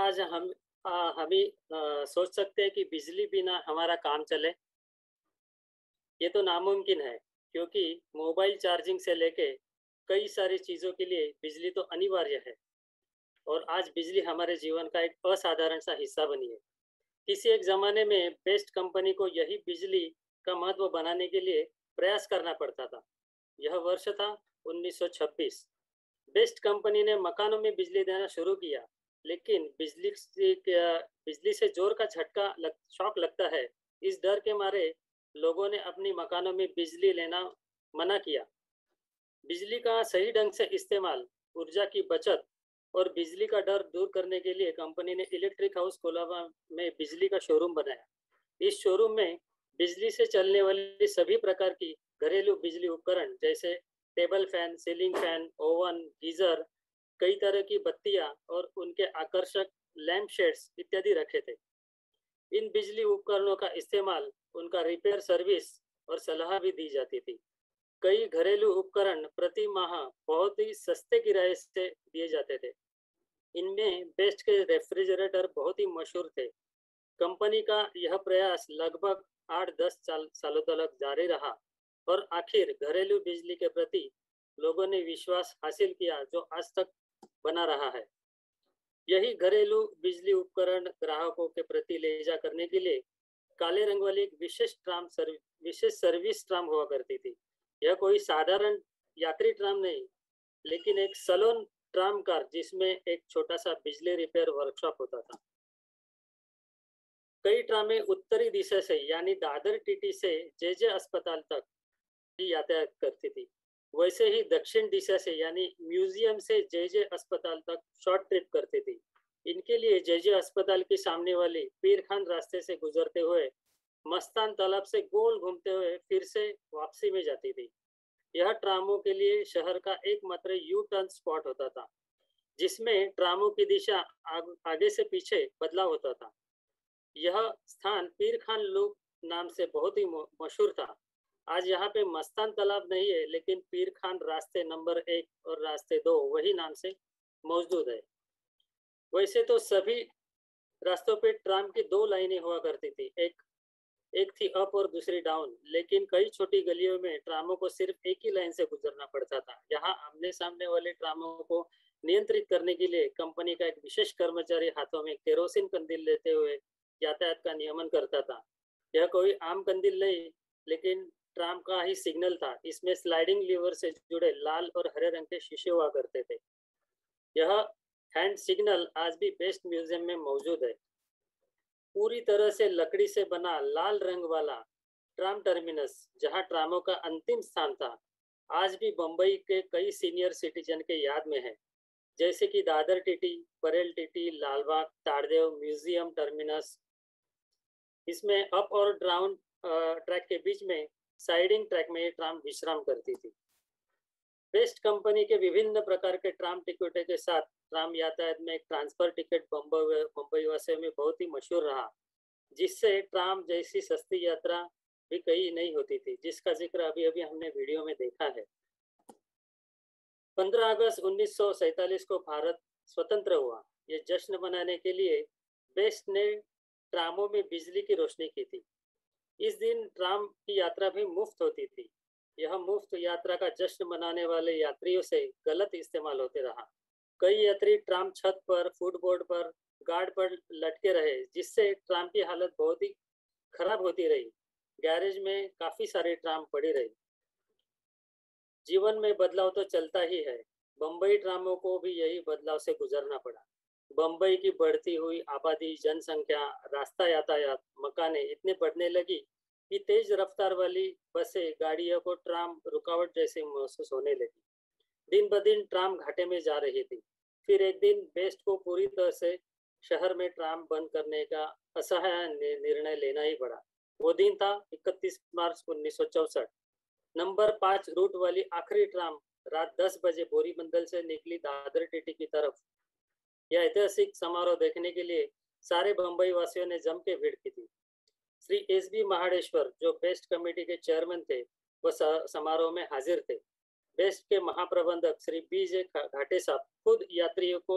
आज हम हम ही सोच सकते हैं कि बिजली बिना हमारा काम चले? ये तो नामुमकिन है, क्योंकि मोबाइल चार्जिंग से लेके कई सारी चीज़ों के लिए बिजली तो अनिवार्य है। और आज बिजली हमारे जीवन का एक असाधारण सा हिस्सा बनी है। किसी एक ज़माने में बेस्ट कंपनी को यही बिजली का महत्व बनाने के लिए प्रयास करना पड़ता था। यह वर्ष था उन्नीस सौ छब्बीस। बेस्ट कंपनी ने मकानों में बिजली देना शुरू किया, लेकिन बिजली से बिजली से जोर का झटका लग, शॉक लगता है, इस डर के मारे लोगों ने अपनी मकानों में बिजली लेना मना किया। बिजली का सही ढंग से इस्तेमाल, ऊर्जा की बचत और बिजली का डर दूर करने के लिए कंपनी ने इलेक्ट्रिक हाउस कोलाबा में बिजली का शोरूम बनाया। इस शोरूम में बिजली से चलने वाली सभी प्रकार की घरेलू बिजली उपकरण जैसे table fan, ceiling fan, oven, geyser, कई तरह की बत्तियां और उनके आकर्षक लैंप शेड्स इत्यादि रखे थे। इन बिजली उपकरणों का इस्तेमाल, उनका रिपेयर सर्विस और सलाह भी दी जाती थी। कई घरेलू उपकरण प्रति माह बहुत ही सस्ते किराए से दिए जाते थे। इनमें बेस्ट के रेफ्रिजरेटर बहुत ही मशहूर थे। कंपनी का यह प्रयास लगभग आठ दस साल सालों तक जारी रहा और आखिर घरेलू बिजली के प्रति लोगों ने विश्वास हासिल किया, जो आज तक बना रहा है। यही घरेलू बिजली उपकरण ग्राहकों के प्रति ले जा करने के लिए काले रंग वाली एक विशेष ट्राम सर्विस विशेष सर्विस ट्राम हुआ करती थी। यह कोई साधारण यात्री ट्राम नहीं, लेकिन एक सलोन ट्राम कार जिसमें एक छोटा सा बिजली रिपेयर वर्कशॉप होता था। कई ट्रामें उत्तरी दिशा से यानी दादर टीटी से जे जे अस्पताल तक ही यातायात करती थी। वैसे ही दक्षिण दिशा से यानी म्यूजियम से जे जे अस्पताल तक शॉर्ट ट्रिप करती थी। इनके लिए जे जे अस्पताल के सामने वाली पीर खान रास्ते से गुजरते हुए मस्तान तालाब से गोल घूमते हुए फिर से वापसी में जाती थी। यह ट्रामों के लिए शहर का एकमात्र यू टर्न स्पॉट होता था, जिसमें ट्रामों की दिशा आग, आगे से पीछे बदलाव होता था। यह स्थान पीर खान लूप नाम से बहुत ही मशहूर था। आज यहाँ पे मस्तान तालाब नहीं है, लेकिन पीर खान रास्ते नंबर एक और रास्ते दो वही नाम से मौजूद है। वैसे तो सभी रास्तों पे ट्राम की दो लाइनें हुआ करती थी, एक एक थी अप और दूसरी डाउन, लेकिन कई छोटी गलियों में ट्रामों को सिर्फ एक ही लाइन से गुजरना पड़ता था। यहाँ आमने सामने वाले ट्रामों को नियंत्रित करने के लिए कंपनी का एक विशेष कर्मचारी हाथों में केरोसिन कंदील लेते हुए यातायात का नियमन करता था। यह कोई आम कंदील नहीं, लेकिन ट्राम का ही सिग्नल था। इसमें स्लाइडिंग लीवर से जुड़े लाल और हरे रंग के शीशे हुआ करते थे। यह हैंड सिग्नल आज भी बेस्ट म्यूजियम में मौजूद है। पूरी तरह से लकड़ी से बना लाल रंग वाला ट्राम टर्मिनस, जहां ट्रामों का अंतिम स्थान था, आज भी बंबई के कई सीनियर सिटीजन के याद में है, जैसे कि दादर टीटी, परेल टीटी, लालबाग, ताड़देव, म्यूजियम टर्मिनस। इसमें अप और डाउन ट्रैक के बीच में साइडिंग ट्रैक में ट्राम विश्राम करती थी। बेस्ट कंपनी के विभिन्न प्रकार के ट्राम टिकटों के साथ ट्राम यातायात में एक ट्रांसफर टिकट बम्बई बम्बई वासियों में बहुत ही मशहूर रहा, जिससे ट्राम जैसी सस्ती यात्रा भी कहीं नहीं होती थी, जिसका जिक्र अभी अभी हमने वीडियो में देखा है। पंद्रह अगस्त उन्नीस सौ सैतालीस को भारत स्वतंत्र हुआ। ये जश्न मनाने के लिए बेस्ट ने ट्रामों में बिजली की रोशनी की थी। इस दिन ट्राम की यात्रा भी मुफ्त होती थी। यह मुफ्त यात्रा का जश्न मनाने वाले यात्रियों से गलत इस्तेमाल होते रहा। कई यात्री ट्राम छत पर, फुटबोर्ड पर, गार्ड पर लटके रहे, जिससे ट्राम की हालत बहुत ही खराब होती रही। गैरेज में काफी सारी ट्राम पड़ी रही। जीवन में बदलाव तो चलता ही है। बम्बई ट्रामों को भी यही बदलाव से गुजरना पड़ा। बम्बई की बढ़ती हुई आबादी, जनसंख्या, रास्ता यातायात, मकाने इतने बढ़ने लगी कि तेज रफ्तार वाली बसें, गाड़ियों को ट्राम रुकावट जैसे महसूस होने लगी। दिन ब दिन ट्राम घाटे में जा रही थी। फिर एक दिन बेस्ट को पूरी तरह से शहर में ट्राम बंद करने का असहाय निर्णय लेना ही पड़ा। वो दिन था इकतीस मार्च उन्नीस सौ चौसठ। नंबर पाँच रूट वाली आखिरी ट्राम रात दस बजे बोरीबंदर से निकली दादर टीटी की तरफ। यह ऐतिहासिक समारोह देखने के लिए सारे बंबई वासियों ने जम के भीड़ की थी। श्री एस बी महाडेश्वर, जो बेस्ट कमेटी के चेयरमैन थे, वह समारोह में हाजिर थे। बेस्ट के महाप्रबंधक श्री बी जे घाटे साहब खुद यात्रियों को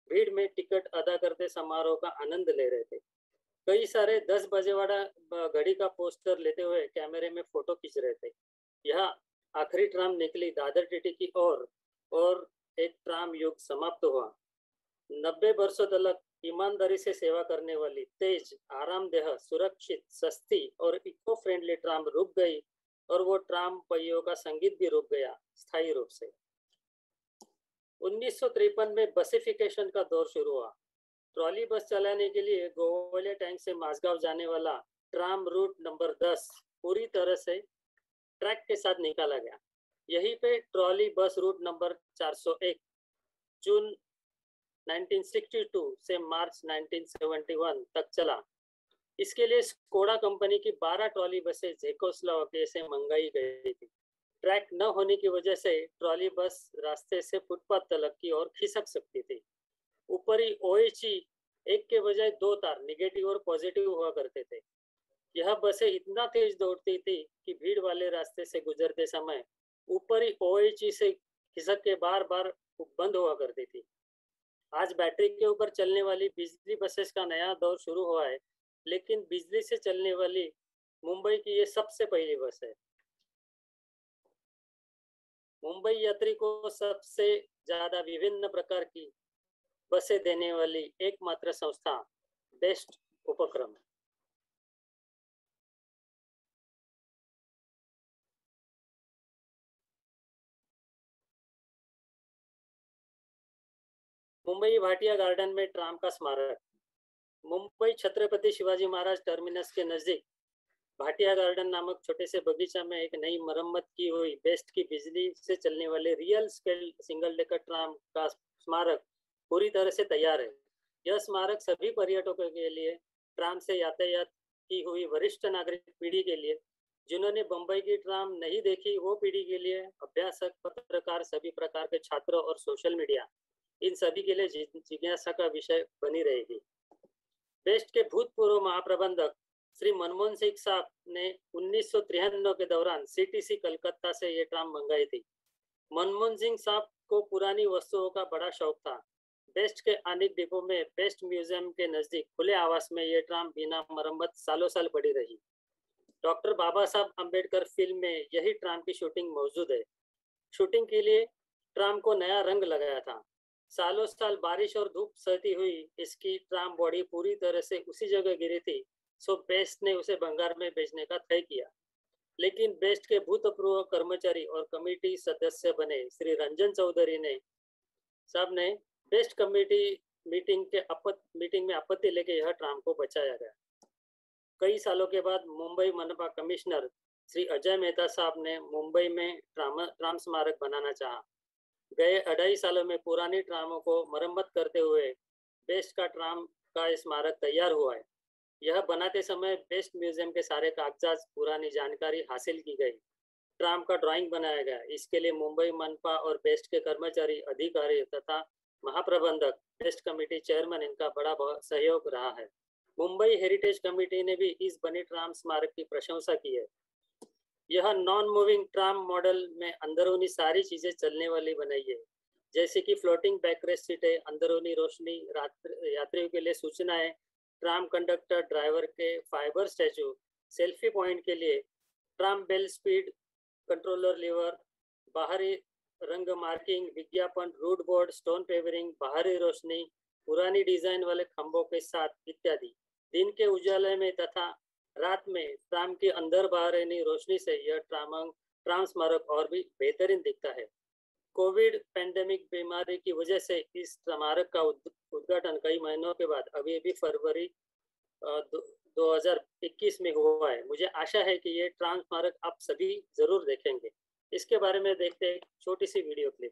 भीड़ में टिकट अदा करते समारोह का आनंद ले रहे थे। कई सारे दस बजे वाला घड़ी का पोस्टर लेते हुए कैमरे में फोटो खींच रहे थे। यह आखिरी ट्राम निकली दादर टीटी की ओर और एक ट्राम युग समाप्त हुआ। नब्बे वर्षों तक ईमानदारी से सेवा करने वाली तेज, आरामदेह, सुरक्षित, सस्ती और इको फ्रेंडली ट्राम रुक गई और वो ट्राम पहियों का संगीत भी रुक गया स्थायी रूप से। उन्नीस सौ तिरपन में बसिफिकेशन का दौर शुरू हुआ। ट्रॉली बस चलाने के लिए गोवलिया टैंक से माझगांव जाने वाला ट्राम रूट नंबर दस पूरी तरह से ट्रैक के साथ निकाला गया। यहीं पे ट्रॉली बस रूट नंबर चार सौ एक जून उन्नीस सौ बासठ से मार्च उन्नीस सौ इकहत्तर तक चला। इसके लिए स्कोडा कंपनी की बारह ट्रॉली बसें चेकोस्लोवाकिया से मंगाई गई थी। ट्रैक न होने की वजह से ट्रॉली बस रास्ते से फुटपाथ तलक की ओर खिसक सकती थी। ऊपरी ओएचई एक के बजाय दो तार निगेटिव और पॉजिटिव हुआ करते थे। यह बसें इतना तेज दौड़ती थी कि भीड़ वाले रास्ते से गुजरते समय ऊपरी ओएचई से खिसक के बार बार बंद हुआ करती थी। आज बैटरी के ऊपर चलने वाली बिजली बसेस का नया दौर शुरू हुआ है, लेकिन बिजली से चलने वाली मुंबई की ये सबसे पहली बस है। मुंबई यात्री को सबसे ज्यादा विभिन्न प्रकार की बसें देने वाली एकमात्र संस्था बेस्ट उपक्रम। मुंबई भाटिया गार्डन में ट्राम का स्मारक। मुंबई छत्रपति शिवाजी महाराज टर्मिनस के नजदीक भाटिया गार्डन नामक छोटे से बगीचा में एक नई मरम्मत की हुई बेस्ट की बिजली से चलने वाले real scale single decker tram का स्मारक पूरी तरह से तैयार है। यह स्मारक सभी पर्यटकों के लिए, ट्राम से यातायात की हुई वरिष्ठ नागरिक पीढ़ी के लिए, जिन्होंने बंबई की ट्राम नहीं देखी वो पीढ़ी के लिए, अभ्यासक, पत्रकार, सभी प्रकार के छात्रों और सोशल मीडिया, इन सभी के लिए जिज्ञासा का विषय बनी रहेगी। बेस्ट के भूतपूर्व महाप्रबंधक श्री मनमोहन सिंह साहब ने उन्नीस सौ तिरानवे के दौरान सीटीसी कलकत्ता से ये ट्राम मंगाई थी। मनमोहन सिंह साहब को पुरानी वस्तुओं का बड़ा शौक था। बेस्ट के अनेक डिपो में बेस्ट म्यूजियम के नजदीक खुले आवास में ये ट्राम बिना मरम्मत सालों साल पड़ी रही। डॉक्टर बाबा साहब अम्बेडकर फिल्म में यही ट्राम की शूटिंग मौजूद है। शूटिंग के लिए ट्राम को नया रंग लगाया था। सालों साल बारिश और धूप सहती हुई इसकी ट्राम बॉडी पूरी तरह से उसी जगह गिरी थी, सो बेस्ट ने उसे बंगाल में बेचने का तय किया। लेकिन बेस्ट के भूतपूर्व कर्मचारी और कमेटी सदस्य बने श्री रंजन चौधरी ने साहब ने बेस्ट कमेटी मीटिंग के आपत मीटिंग में आपत्ति लेके यह ट्राम को बचाया गया। कई सालों के बाद मुंबई मनपा कमिश्नर श्री अजय मेहता साहब ने मुंबई में ट्राम ट्राम स्मारक बनाना चाहा। गए अढ़ाई सालों में पुरानी ट्रामों को मरम्मत करते हुए बेस्ट का ट्राम का स्मारक तैयार हुआ है। यह बनाते समय बेस्ट म्यूजियम के सारे कागजात, पुरानी जानकारी हासिल की गई। ट्राम का ड्राइंग बनाया गया। इसके लिए मुंबई मनपा और बेस्ट के कर्मचारी, अधिकारी तथा महाप्रबंधक, बेस्ट कमेटी चेयरमैन, इनका बड़ा सहयोग रहा है। मुंबई हेरिटेज कमेटी ने भी इस बनी ट्राम स्मारक की प्रशंसा की है। यह नॉन मूविंग ट्राम मॉडल में अंदरूनी सारी चीजें चलने वाली बनाई है, जैसे कि फ्लोटिंग बैकरेस्ट सीटें, अंदरूनी रोशनी, यात्रियों के लिए सूचनाएं, ट्राम कंडक्टर, ड्राइवर के फाइबर स्टैचू, सेल्फी पॉइंट के लिए tram bell, speed controller lever, बाहरी रंग मार्किंग, विज्ञापन, रूट बोर्ड, स्टोन पेवरिंग, बाहरी रोशनी, पुरानी डिजाइन वाले खंभों के साथ इत्यादि। दिन के उजाले में तथा रात में ट्राम के अंदर बाहरी रोशनी से यह ट्राम ट्राम स्मारक और भी बेहतरीन दिखता है। कोविड पैंडेमिक बीमारी की वजह से इस स्मारक का उद्घाटन कई महीनों के बाद अभी भी फरवरी दो हज़ार इक्कीस में हुआ है। मुझे आशा है कि ये ट्राम स्मारक आप सभी जरूर देखेंगे। इसके बारे में देखते हैं छोटी सी वीडियो क्लिप।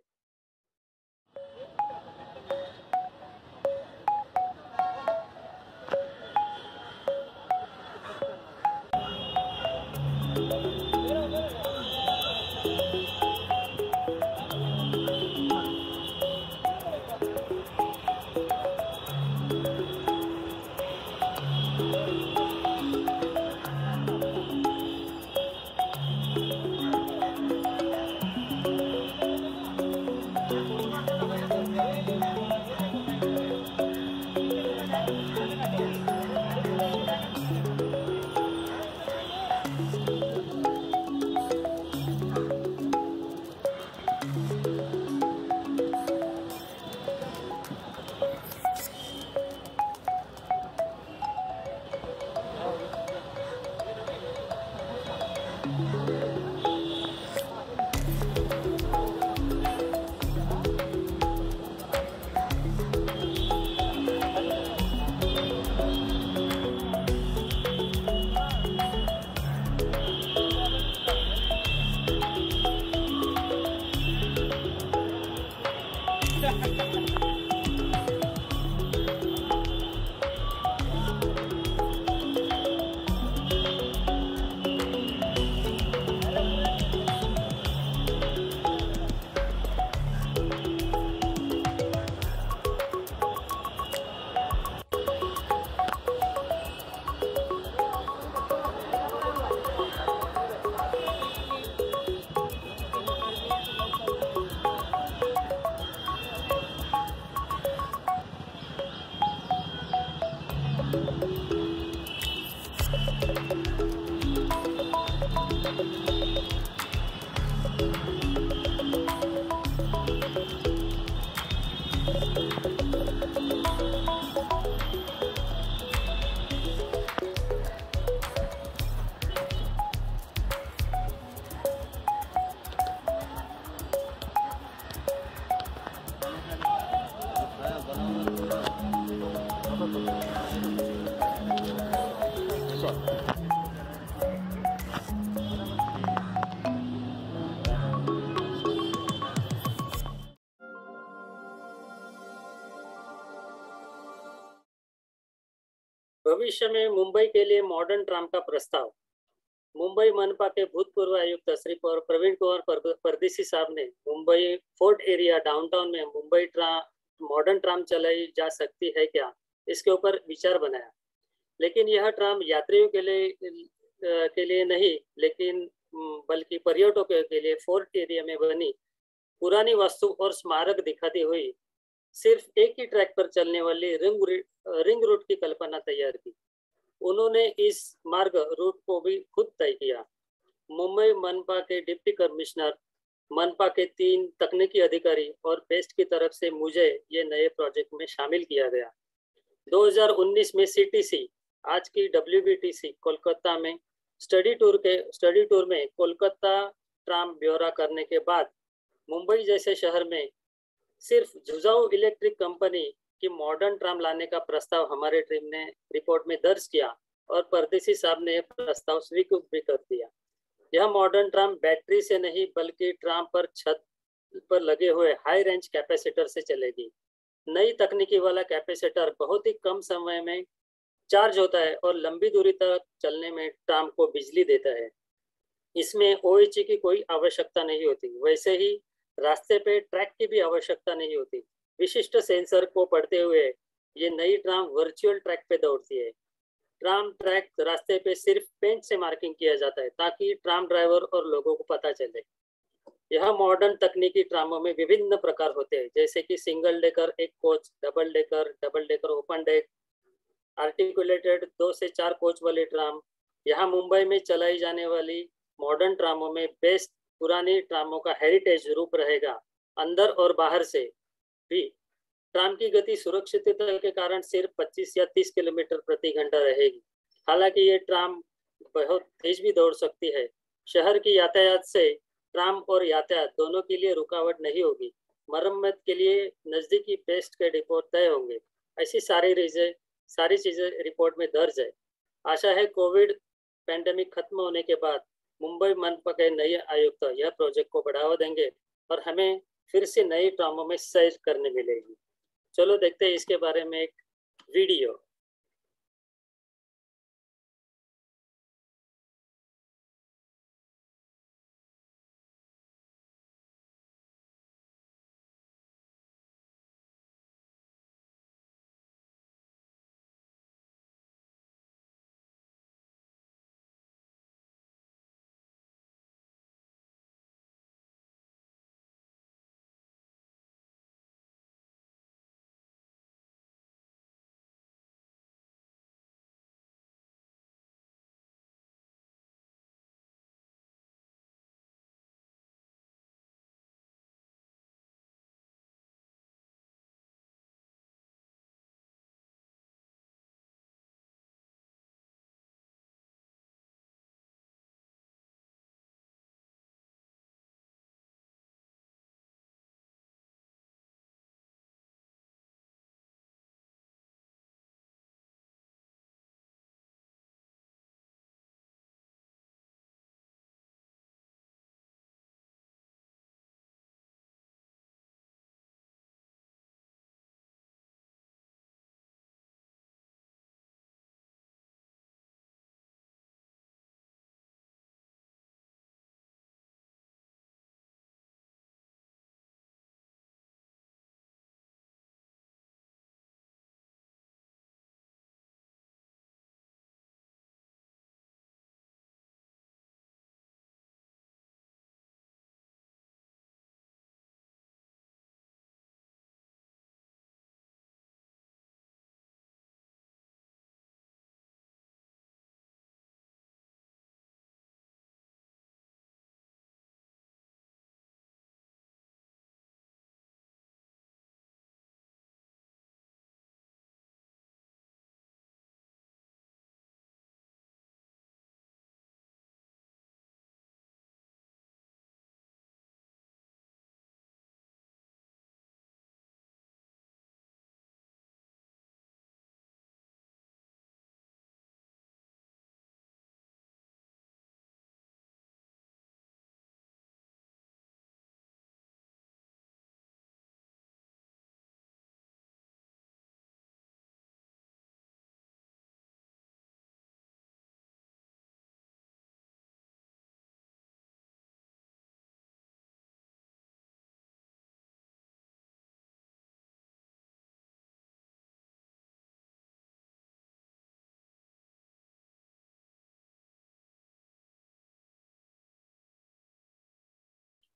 भविष्य में मुंबई के लिए मॉडर्न ट्राम का प्रस्ताव। मुंबई मनपा के भूतपूर्व आयुक्त श्री प्रवीण कुमार परदेसी साहब ने मुंबई फोर्ट एरिया डाउनटाउन में मुंबई ट्राम मॉडर्न ट्राम चलाई जा सकती है क्या, इसके ऊपर विचार बनाया। लेकिन यह ट्राम यात्रियों के लिए के लिए नहीं, लेकिन बल्कि पर्यटकों के लिए फोर्ट एरिया में बनी पुरानी वस्तु और स्मारक दिखाती हुई सिर्फ एक ही ट्रैक पर चलने वाली रिंग रिंग रूट की कल्पना तैयार की। उन्होंने इस मार्ग रूट को भी खुद तय किया। मुंबई मनपा के डिप्टी कमिश्नर, मनपा के तीन तकनीकी अधिकारी और बेस्ट की तरफ से मुझे ये नए प्रोजेक्ट में शामिल किया गया। दो हज़ार उन्नीस में सीटीसी, आज की डब्ल्यूबीटीसी, कोलकाता में स्टडी टूर के स्टडी टूर में कोलकाता ट्राम ब्यौरा करने के बाद मुंबई जैसे शहर में सिर्फ जुजाऊ इलेक्ट्रिक कंपनी की मॉडर्न ट्राम लाने का प्रस्ताव हमारे टीम ने रिपोर्ट में दर्ज किया और परदेसी साहब ने प्रस्ताव स्वीकृत भी कर दिया। यह मॉडर्न ट्राम बैटरी से नहीं बल्कि ट्राम पर छत पर लगे हुए हाई रेंज कैपेसिटर से चलेगी। नई तकनीकी वाला कैपेसिटर बहुत ही कम समय में चार्ज होता है और लंबी दूरी तक चलने में ट्राम को बिजली देता है। इसमें ओएचई की कोई आवश्यकता नहीं होती, वैसे ही रास्ते पे ट्रैक की भी आवश्यकता नहीं होती। विशिष्ट सेंसर को पढ़ते हुए ये नई ट्राम वर्चुअल ट्रैक पे दौड़ती है। ट्राम ट्रैक रास्ते पे सिर्फ पेंट से मार्किंग किया जाता है ताकि ट्राम ड्राइवर और लोगों को पता चले। यह मॉडर्न तकनीकी ट्रामों में विभिन्न प्रकार होते हैं, जैसे कि सिंगल डेकर एक coach, double decker, double decker open deck, articulated दो से चार कोच वाली ट्राम। यहाँ मुंबई में चलाई जाने वाली मॉडर्न ट्रामों में बेस्ट पुरानी ट्रामों का हेरिटेज रूप रहेगा। अंदर और बाहर से भी ट्राम की गति सुरक्षितता के कारण सिर्फ पच्चीस या तीस किलोमीटर प्रति घंटा रहेगी। हालांकि ये ट्राम बहुत तेज भी दौड़ सकती है। शहर की यातायात से ट्राम और यातायात दोनों के लिए रुकावट नहीं होगी। मरम्मत के लिए नजदीकी बेस्ट के डिपो तय होंगे। ऐसी सारी रीजें सारी चीजें रिपोर्ट में दर्ज है। आशा है कोविड पैंडेमिक खत्म होने के बाद मुंबई मनपा के नए आयुक्त यह प्रोजेक्ट को बढ़ावा देंगे और हमें फिर से नई ट्रामों में सैर करने मिलेगी। चलो देखते हैं इसके बारे में एक वीडियो।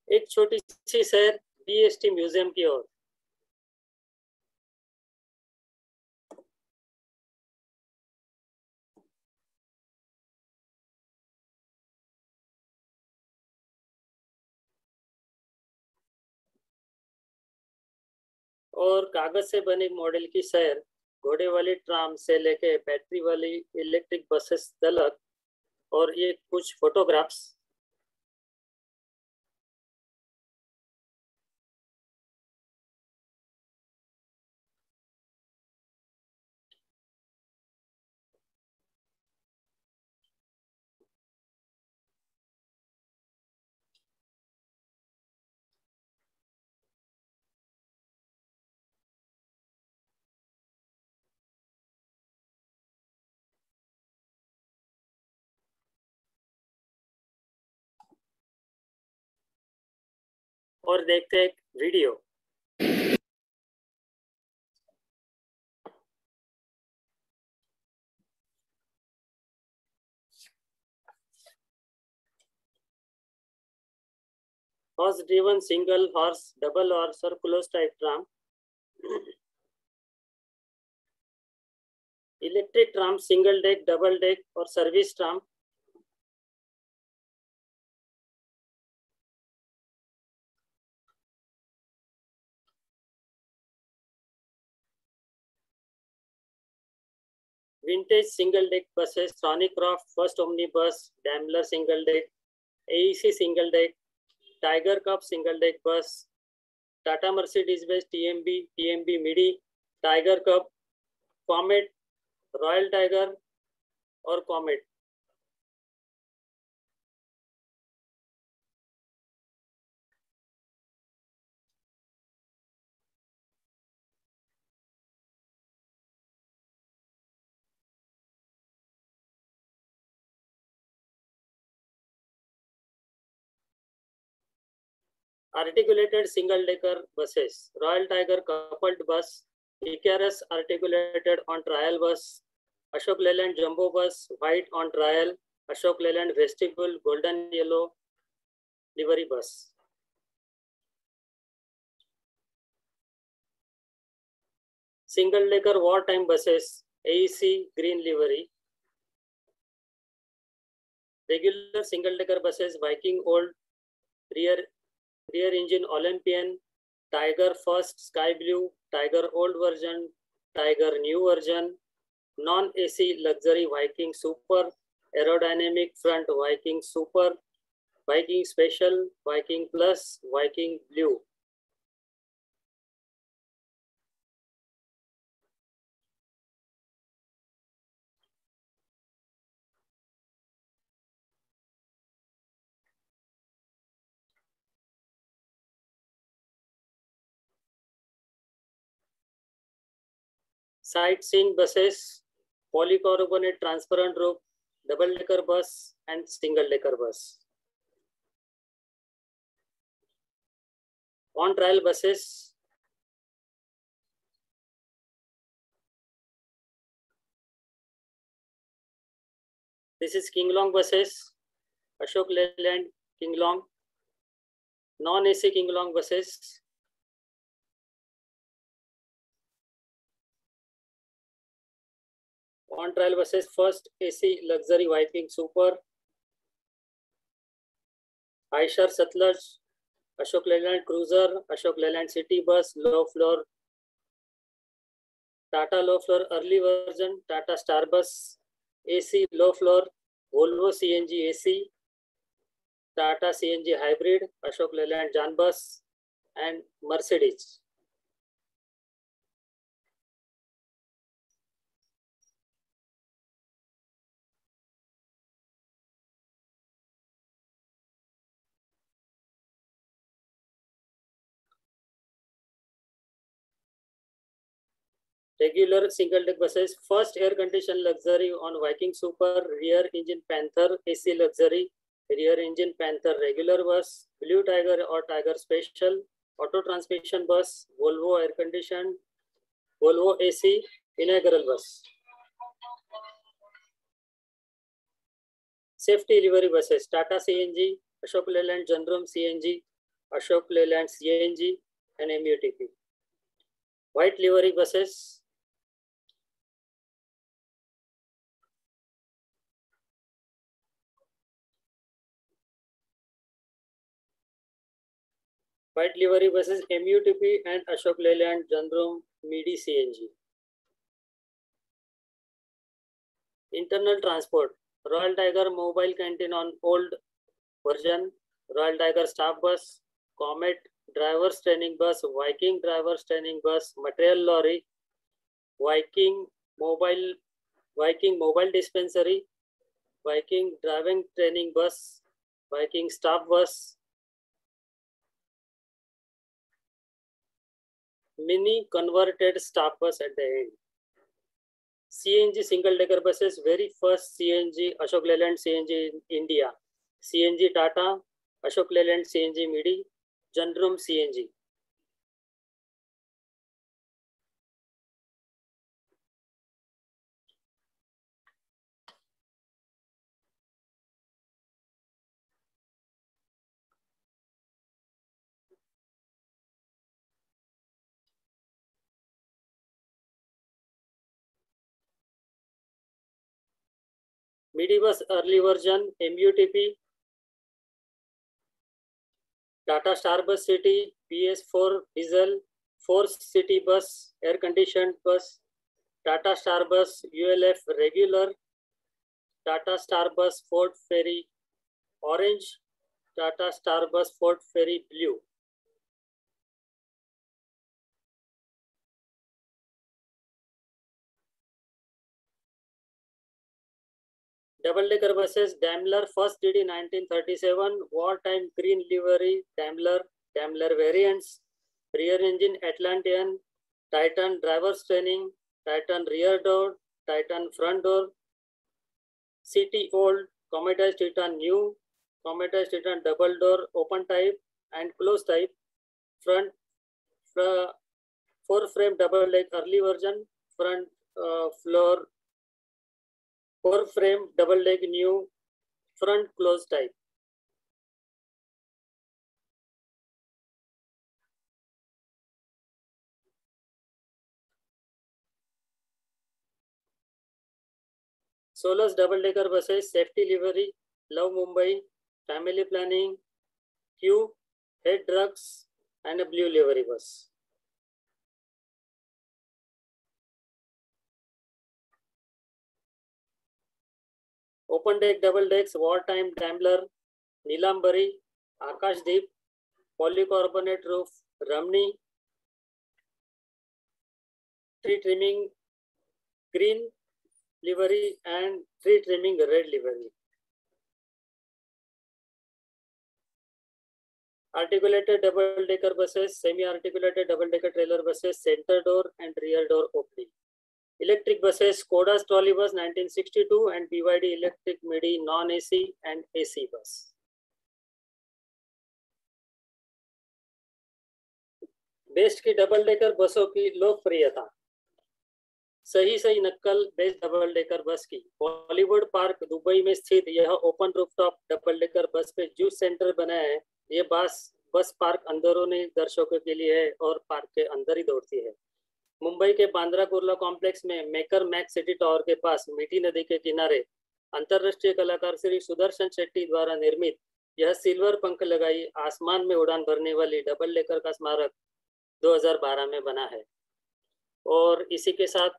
एक छोटी सी सैर बीएसटी म्यूजियम की ओर। और कागज से बने मॉडल की सैर, घोड़े वाली ट्राम से लेके बैटरी वाली इलेक्ट्रिक बसेस तक, और ये कुछ फोटोग्राफ्स। और देखते हैं एक video. Horse driven single horse, double horse or closed type tram, electric tram, single deck, double deck or service tram, vintage single deck buses, Thornycroft First Omnibus, Daimler single deck, A E C single deck, Tiger Cup single deck bus, Tata Mercedes Benz T M B, T M B Midi, Tiger Cup, Comet, Royal Tiger और Comet। Articulated single decker buses, Royal Tiger coupled bus, Icarus articulated on trial bus, Ashok Leyland jumbo bus, white on trial, Ashok Leyland vestibule golden yellow livery bus. Single decker wartime buses, A E C green livery. Regular single decker buses, Viking old rear rear engine Olympian, Tiger first sky blue, Tiger old version, Tiger new version, non-A C luxury Viking super, aerodynamic front Viking super, Viking special, Viking plus, Viking blue. Sightseeing buses, polycarbonate transparent roof, double decker bus and single decker bus. On trial buses, this is King Long buses, Ashok Leyland King Long, non-A C King Long buses. On trial buses, first A C luxury Viking super, Eicher Satluj, Ashok Leyland Cruiser, Ashok Leyland City Bus, low floor, Tata low floor early version, Tata Star Bus, A C low floor, Volvo C N G A C, Tata C N G Hybrid, Ashok Leyland Jan Bus, and Mercedes. Regular single deck buses, first air conditioned luxury on Viking Super, rear engine Panther, A C luxury, rear engine Panther regular bus, Blue Tiger or Tiger Special, auto transmission bus, Volvo air conditioned, Volvo A C, inaugural bus. Safety livery buses, Tata C N G, Ashok Leyland Jandrum C N G, Ashok Leyland C N G, and M U T P. White livery buses, White livery buses, M U T P and Ashok Leyland Jandrum Midi C N G. Internal transport, Royal Tiger Mobile Canteen on old version, Royal Tiger Staff Bus, Comet Drivers Training Bus, Viking Drivers Training Bus, Material Lorry, Viking Mobile, Viking Mobile Dispensary, Viking Driving Training Bus, Viking Staff Bus, Mini Converted Staff Bus at the end. C N G single decker buses, very first C N G Ashok Leyland C N G in India, C N G Tata, Ashok Leyland C N G Midi, Jandrum C N G. Midi bus early version, M U T P, Tata Star Bus City, P S four diesel, Force City bus, air conditioned bus, Tata Star Bus U L F regular, Tata Star Bus Fort Ferry orange, Tata Star Bus Fort Ferry blue. Double decker buses, Daimler first D D nineteen thirty-seven, wartime green livery, Daimler, Daimler variants, rear engine Atlantean, Titan driver's training, Titan rear door, Titan front door, C T old, Cometized Titan new, Cometized Titan double door, open type and close type, front, uh, four frame double leg early version, front uh, floor, four frame double leg new, front close type. Solus double decker buses, safety livery, Love Mumbai, family planning, Q, head drugs, and a blue livery bus. Open deck double decks, wartime Daimler, Nilambari, Akashdeep, polycarbonate roof, Ramni, tree trimming green livery and tree trimming red livery. Articulated double decker buses, semi-articulated double decker trailer buses, center door and rear door opening. Electric buses, Skoda's trolley bus nineteen sixty-two and B Y D electric Midi non-A C and A C bus. BEST की double decker बसों की लोकप्रियता, सही सही नक्कल best double decker bus की। Bollywood park Dubai में स्थित यह open rooftop double decker bus पे जूस सेंटर बना है। ये बस बस पार्क अंदरूनी दर्शकों के लिए है और पार्क के अंदर ही दौड़ती है। मुंबई के बांद्रा कुर्ला कॉम्प्लेक्स में मेकर मैक्स सिटी टावर के पास मीठी नदी के किनारे अंतरराष्ट्रीय कलाकार श्री सुदर्शन शेट्टी द्वारा निर्मित यह सिल्वर पंख लगाई आसमान में उड़ान भरने वाली डबल डेकर का स्मारक दो हज़ार बारह में बना है। और इसी के साथ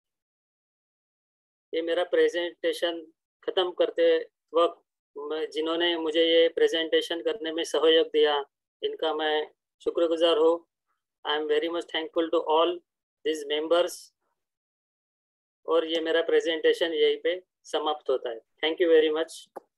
ये मेरा प्रेजेंटेशन खत्म करते वक्त जिन्होंने मुझे ये प्रेजेंटेशन करने में सहयोग दिया, इनका मैं शुक्रगुजार हूँ। I am very much thankful to all this members. और ये मेरा प्रेजेंटेशन यहीं पे समाप्त होता है। Thank you very much.